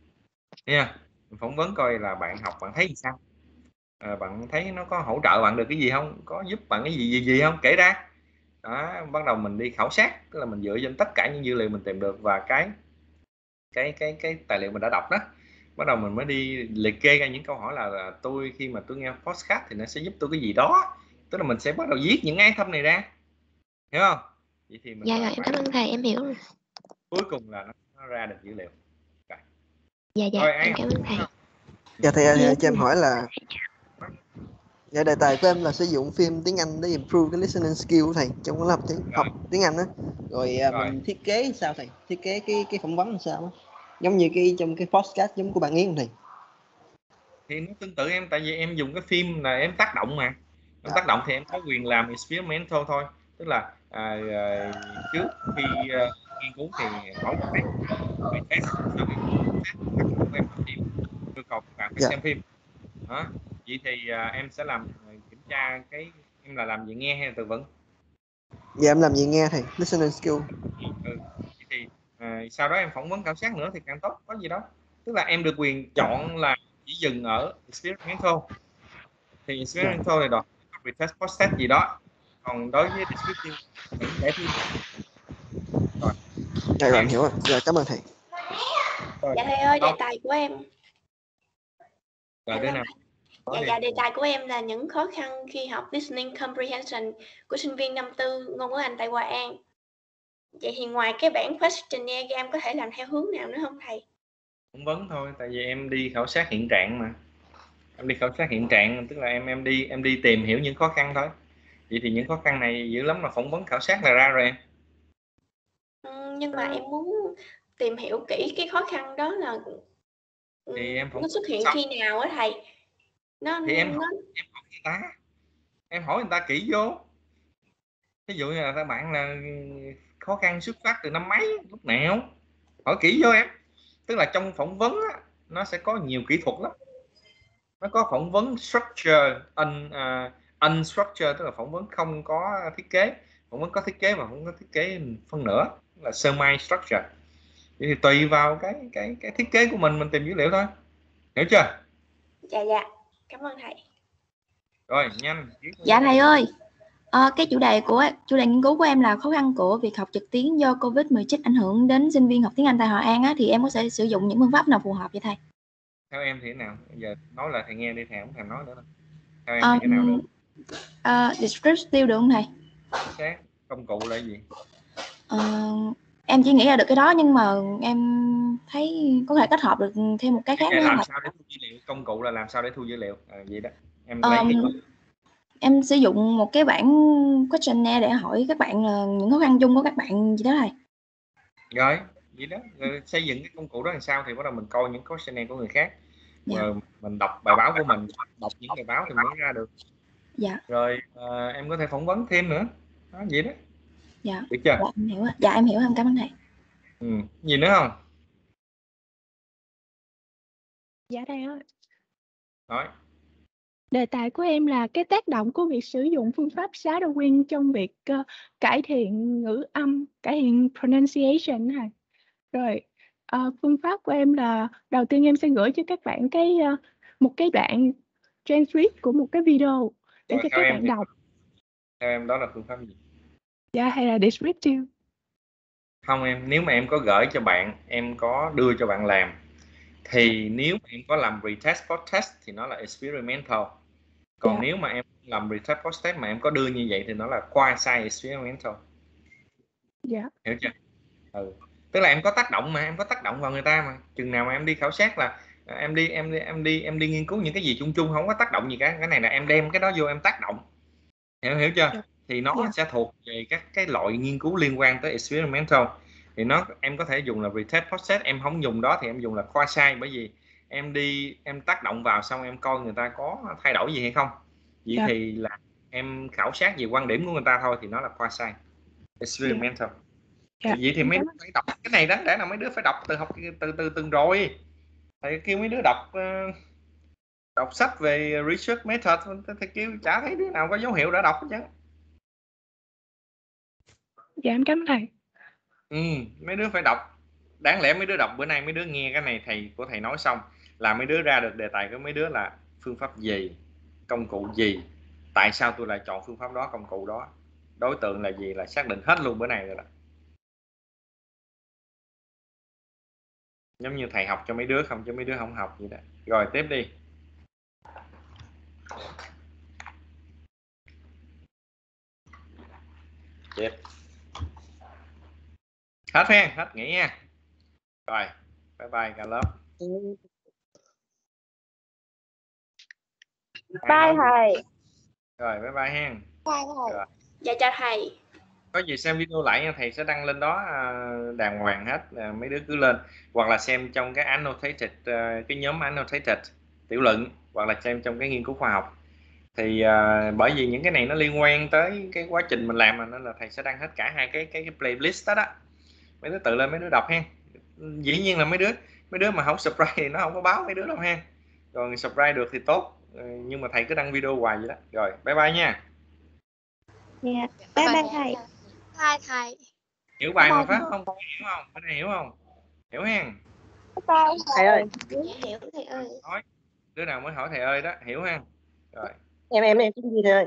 nha, mình phỏng vấn coi là bạn học bạn thấy gì sao, à, bạn thấy nó có hỗ trợ bạn được cái gì không, có giúp bạn cái gì gì gì không, kể ra đó. Bắt đầu mình đi khảo sát, tức là mình dựa trên tất cả những dữ liệu mình tìm được và cái cái cái cái tài liệu mình đã đọc đó, bắt đầu mình mới đi liệt kê ra những câu hỏi là, là tôi khi mà tôi nghe podcast thì nó sẽ giúp tôi cái gì đó, tức là mình sẽ bắt đầu viết những item này ra, hiểu không? Vậy thì mình dạ rồi, em cảm ơn thầy, em hiểu rồi. Cuối cùng là nó, nó ra được dữ liệu. Rồi. Dạ dạ, Rồi, em cảm ơn thầy. Dạ thầy ơi, cho em hỏi là Dạ, đề tài của em là sử dụng phim tiếng Anh để improve cái listening skill của thầy trong cái lớp tiếng, học tiếng Anh á. Rồi, à, Rồi. mình thiết kế sao thầy? Thiết kế cái cái phỏng vấn làm sao á? Giống như cái trong cái podcast giống của bạn Yến không thầy? Thì nó tương tự em, tại vì em dùng cái phim là em tác động mà. Em tác động thì em có quyền làm experimental thôi. Tức là à, à, trước khi à, nghiên cứu thì hỏi một cái test, sau khi test tác động của em làm gì, yêu cầu các bạn phải Dạ. xem phim. Đó. Vậy thì à, em sẽ làm à, kiểm tra cái em là làm gì, nghe hay là tư vấn? Dạ, em làm gì nghe thầy? Listening skill. Ừ. Vậy thì à, sau đó em phỏng vấn khảo sát nữa thì càng tốt, có gì đó. Tức là em được quyền chọn là chỉ dừng ở experimental. Thì experimental thì đọc retest post test gì đó. Còn đối với descriptive vẫn để thi. Rồi. Dạ, rồi, em hiểu rồi. Dạ, cảm ơn thầy. Rồi. Dạ thầy ơi, đề Không. tài của em. Rồi đứa nào? Dạ, dạ, đề tài của em là những khó khăn khi học listening comprehension của sinh viên năm tư ngôn ngữ Anh tại Hòa An. Vậy thì ngoài cái bảng questionnaire ra em có thể làm theo hướng nào nữa không thầy? Phỏng vấn thôi, tại vì em đi khảo sát hiện trạng mà. Em đi khảo sát hiện trạng, tức là em em đi em đi tìm hiểu những khó khăn thôi. Vậy thì những khó khăn này dữ lắm là phỏng vấn khảo sát là ra rồi em. Ừ, nhưng mà em muốn tìm hiểu kỹ cái khó khăn đó là Thì em phỏng nó xuất hiện xong. khi nào á thầy? Nó Thì em nó em hỏi người ta, em hỏi người ta kỹ vô. Ví dụ như là các bạn là khó khăn xuất phát từ năm mấy, lúc nào, hỏi kỹ vô em. Tức là trong phỏng vấn á, nó sẽ có nhiều kỹ thuật lắm. Nó có phỏng vấn structure, un, uh, unstructured, tức là phỏng vấn không có thiết kế, phỏng vấn có thiết kế và không có thiết kế phân nửa, là semi structure. Vậy thì tùy vào cái cái cái thiết kế của mình mình tìm dữ liệu thôi, hiểu chưa? Dạ dạ, cảm ơn thầy. Rồi nhanh. Dạ thầy ơi, à, cái chủ đề của chủ đề nghiên cứu của em là khó khăn của việc học trực tuyến do Covid mười chín ảnh hưởng đến sinh viên học tiếng Anh tại Hội An á, thì em có thể sử dụng những phương pháp nào phù hợp vậy thầy? Theo em thì thế nào? Bây giờ nói lại thầy nghe đi, thầy không thèm nói nữa đâu. Theo em um, thì cái nào được? Uh, descriptive được không thầy? Xác. Công cụ là gì? Uh, em chỉ nghĩ ra được cái đó, nhưng mà em thấy có thể kết hợp được thêm một cái khác nữa. Làm thầy. sao để thu dữ liệu? Công cụ là làm sao để thu dữ liệu? À, vậy đó. Em um, lấy cái em sử dụng một cái bảng questionnaire để hỏi các bạn là những khó khăn chung của các bạn gì đó thầy. Rồi, vậy đó. Rồi xây dựng cái công cụ đó làm sao thì bắt đầu mình coi những questionnaire của người khác. Dạ. Rồi mình đọc bài báo của mình, đọc những bài báo thì mới ra được. Dạ. Rồi à, em có thể phỏng vấn thêm nữa. Đó, vậy đó. Dạ. Được chưa? Dạ em hiểu. Dạ em hiểu, em cảm ơn thầy. Ừ. Gì nữa không? Dạ thầy ơi. Nói. Đề tài của em là cái tác động của việc sử dụng phương pháp shadowing trong việc uh, cải thiện ngữ âm, cải thiện pronunciation này. Rồi uh, phương pháp của em là đầu tiên em sẽ gửi cho các bạn cái uh, một cái đoạn transcript của một cái video để Rồi, cho theo các em bạn thì, đọc. theo em đó là phương pháp gì? Dạ hay là descriptive? Không em, nếu mà em có gửi cho bạn, em có đưa cho bạn làm, thì nếu mà em có làm retest post test thì nó là experimental. Còn Dạ. nếu mà em làm retest post test mà em có đưa như vậy thì nó là quasi experimental. Dạ. Hiểu chưa? Ừ. Tức là em có tác động mà, em có tác động vào người ta mà. Chừng nào mà em đi khảo sát là em đi em đi em đi em đi nghiên cứu những cái gì chung chung, không có tác động gì cả. Cái này là em đem cái đó vô em tác động. Hiểu hiểu chưa? Dạ. Thì nó Dạ. sẽ thuộc về các cái loại nghiên cứu liên quan tới experimental. Thì nó em có thể dùng là retest post test, em không dùng đó thì em dùng là quasi, bởi vì em đi em tác động vào xong em coi người ta có thay đổi gì hay không. Vậy Dạ. thì là em khảo sát về quan điểm của người ta thôi thì nó là quasi experimental. Dạ. Vậy thì mấy đứa phải đọc cái này đáng lẽ là mấy đứa phải đọc từ học từ từ từng rồi. Thầy kêu mấy đứa đọc uh, đọc sách về research method, thầy kêu chả thấy đứa nào có dấu hiệu đã đọc hết chứ. Dạ em cảm ơn thầy. Ừ, mấy đứa phải đọc. Đáng lẽ mấy đứa đọc bữa nay mấy đứa nghe cái này thầy của thầy nói xong là mấy đứa ra được đề tài của mấy đứa là phương pháp gì, công cụ gì, tại sao tôi lại chọn phương pháp đó, công cụ đó, đối tượng là gì, là xác định hết luôn bữa nay rồi đó. Giống như thầy học cho mấy đứa không, cho mấy đứa không học vậy đó. Rồi tiếp đi. Tiếp. Hết ha, hết nghỉ nha. Rồi, bye bye cả lớp. Bye thầy. Rồi bye bye hen. Rồi. Dạ chào thầy. Có gì xem video lại nha, thầy sẽ đăng lên đó đàng hoàng hết, mấy đứa cứ lên hoặc là xem trong cái annotated, cái nhóm annotated tiểu luận, hoặc là xem trong cái nghiên cứu khoa học. Thì uh, bởi vì những cái này nó liên quan tới cái quá trình mình làm mà, nên là thầy sẽ đăng hết cả hai cái cái, cái playlist đó đó. Mấy đứa tự lên mấy đứa đọc ha. Dĩ nhiên là mấy đứa mấy đứa mà không subscribe thì nó không có báo mấy đứa đâu ha. Còn subscribe được thì tốt, nhưng mà thầy cứ đăng video hoài vậy đó. Rồi bye bye nha. Yeah. Bye bye thầy. Bye thầy. Hiểu bài mà Pháp không? Hiểu không? Cái này hiểu không? Hiểu hen? Thầy ơi. Hiểu thầy ơi. Nói. Đứa nào mới hỏi thầy ơi đó, hiểu ha? Rồi. Em em em cái gì thầy ơi?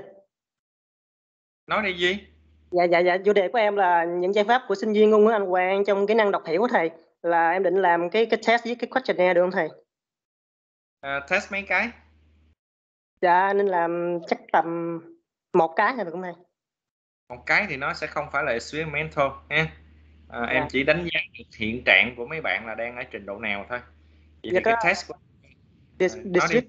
Nói đi gì? Dạ dạ dạ, chủ đề của em là những giải pháp của sinh viên ngôn ngữ Anh Quang trong kỹ năng đọc hiểu của thầy. Là em định làm cái cái test với cái questionnaire được không thầy? À, test mấy cái? Dạ nên làm chắc tầm một cái là được không thầy? Một cái thì nó sẽ không phải là experimental ha. À, dạ. Em chỉ đánh giá được hiện trạng của mấy bạn là đang ở trình độ nào thôi. Vậy dạ thì cái test của Dis, nó đi.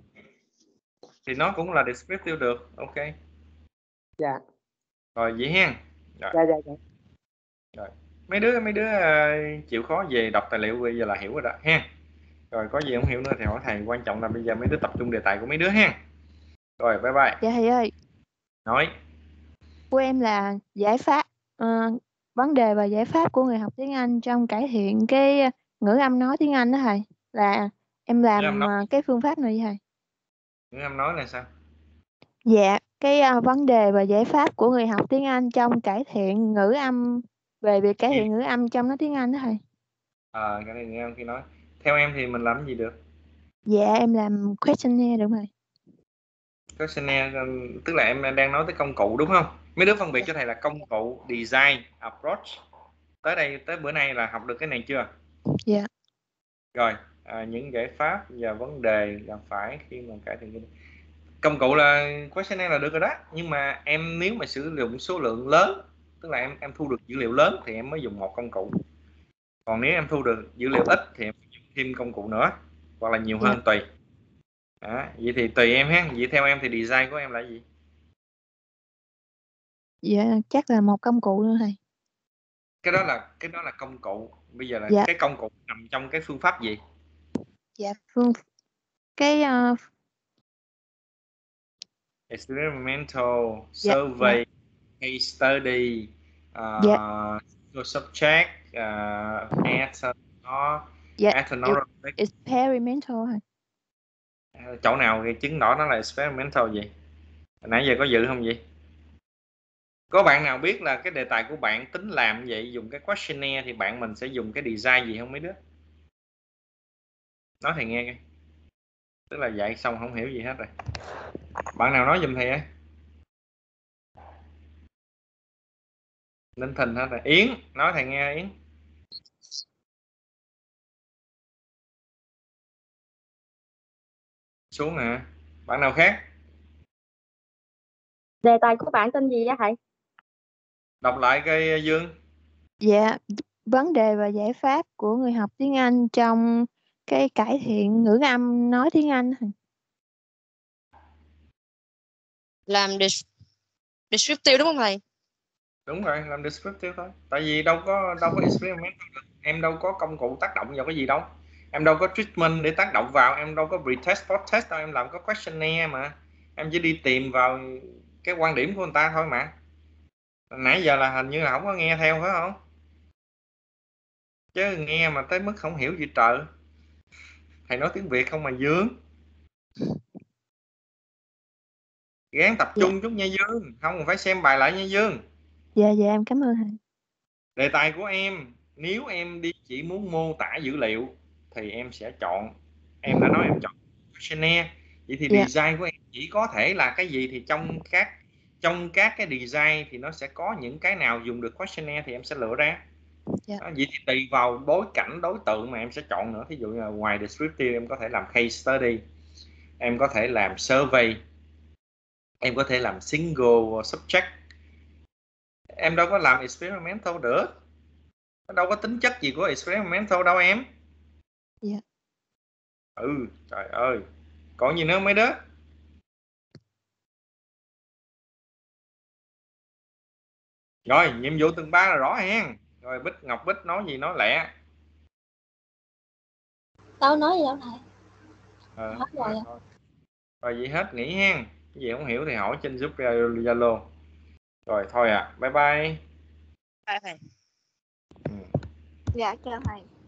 Thì nó cũng là descriptive được, ok. Dạ. Rồi vậy hen. Rồi. Dạ dạ dạ. Rồi. Mấy đứa mấy đứa uh, chịu khó về đọc tài liệu bây giờ là hiểu rồi đó ha. Rồi có gì không hiểu nữa thì hỏi thầy, quan trọng là bây giờ mấy đứa tập trung đề tài của mấy đứa ha. Rồi bye bye. Dạ thầy ơi. Nói. Của em là giải pháp uh, vấn đề và giải pháp của người học tiếng Anh trong cải thiện cái ngữ âm nói tiếng Anh đó thầy. Là em làm uh, cái phương pháp này thầy. Ngữ âm nói là sao? Dạ, cái uh, vấn đề và giải pháp của người học tiếng Anh trong cải thiện ngữ âm, về việc cải thiện ngữ âm trong nói tiếng Anh đó thầy. Ờ, à, cái này ngữ âm khi nói. Theo em thì mình làm cái gì được? Dạ, em làm questionnaire được thầy. Questionnaire tức là em đang nói tới công cụ đúng không? Mấy đứa phân biệt cho thầy là công cụ, design, approach. Tới đây, tới bữa nay là học được cái này chưa? Dạ. Yeah. Rồi, à, những giải pháp và vấn đề gặp phải khi mà cải thiện cái công cụ là questionnaire là được rồi đó. Nhưng mà em nếu mà sử dụng số lượng lớn, tức là em em thu được dữ liệu lớn thì em mới dùng một công cụ. Còn nếu em thu được dữ liệu ít thì em dùng thêm công cụ nữa, hoặc là nhiều hơn, yeah. Tùy. Đó, vậy thì tùy em ha. Vậy theo em thì design của em là gì? Dạ, chắc là một công cụ nữa thầy. Cái đó là cái đó là công cụ. Bây giờ là dạ. cái công cụ nằm trong cái phương pháp gì? Dạ, phương cái uh... experimental, dạ, survey, dạ. Case study, uh, dạ. subject, uh, ethanol, dạ. ethanol, experimental hả? Chỗ nào cái chứng tỏ nó là experimental gì? Nãy giờ có dự không vậy? Có bạn nào biết là cái đề tài của bạn tính làm vậy, dùng cái questionnaire thì bạn mình sẽ dùng cái design gì không mấy đứa? Nói thầy nghe coi. Tức là dạy xong không hiểu gì hết rồi. Bạn nào nói giùm thầy ấy? Ninh Thình hết rồi. Yến, nói thầy nghe Yến. Xuống hả? Bạn nào khác? Đề tài của bạn tên gì vậy thầy? Đọc lại cái Dương. Dạ, vấn đề và giải pháp của người học tiếng Anh trong cái cải thiện ngữ âm nói tiếng Anh. Làm descriptive đúng không thầy? Đúng rồi, làm descriptive thôi. Tại vì đâu có đâu có experiment được. Em đâu có công cụ tác động vào cái gì đâu. Em đâu có treatment để tác động vào, em đâu có retest, post-test đâu, em làm có questionnaire mà. Em chỉ đi tìm vào cái quan điểm của người ta thôi mà. Nãy giờ là hình như là không có nghe theo phải không? Chứ nghe mà tới mức không hiểu gì trời. Thầy nói tiếng Việt không mà Dương. Gán tập trung yeah. chút nha Dương. Không phải xem bài lại nha Dương. Dạ dạ em cảm ơn thầy. Đề tài của em, nếu em đi chỉ muốn mô tả dữ liệu thì em sẽ chọn, em đã nói em chọn questionnaire. Vậy thì yeah. design của em chỉ có thể là cái gì? Thì trong các trong các cái design thì nó sẽ có những cái nào dùng được questionnaire thì em sẽ lựa ra. Yeah. Đó, vậy thì tùy vào bối cảnh đối tượng mà em sẽ chọn nữa. Thí dụ như là ngoài descriptive em có thể làm case study, em có thể làm survey, em có thể làm single subject. Em đâu có làm experimental được. Nó đâu có tính chất gì của experimental đâu em. Dạ. Ừ, trời ơi. Còn gì nữa mấy đứa? Rồi nhiệm vụ từng ba là rõ hen. Rồi Bích Ngọc Bích nói gì nói lẹ. Tao nói gì đâu thầy. Ờ, Hết rồi. thôi. Rồi vậy hết nghỉ hen. Cái gì không hiểu thì hỏi trên giúp Zalo. Rồi thôi ạ. À. Bye bye. Bye thầy. Ừ. Dạ chào thầy.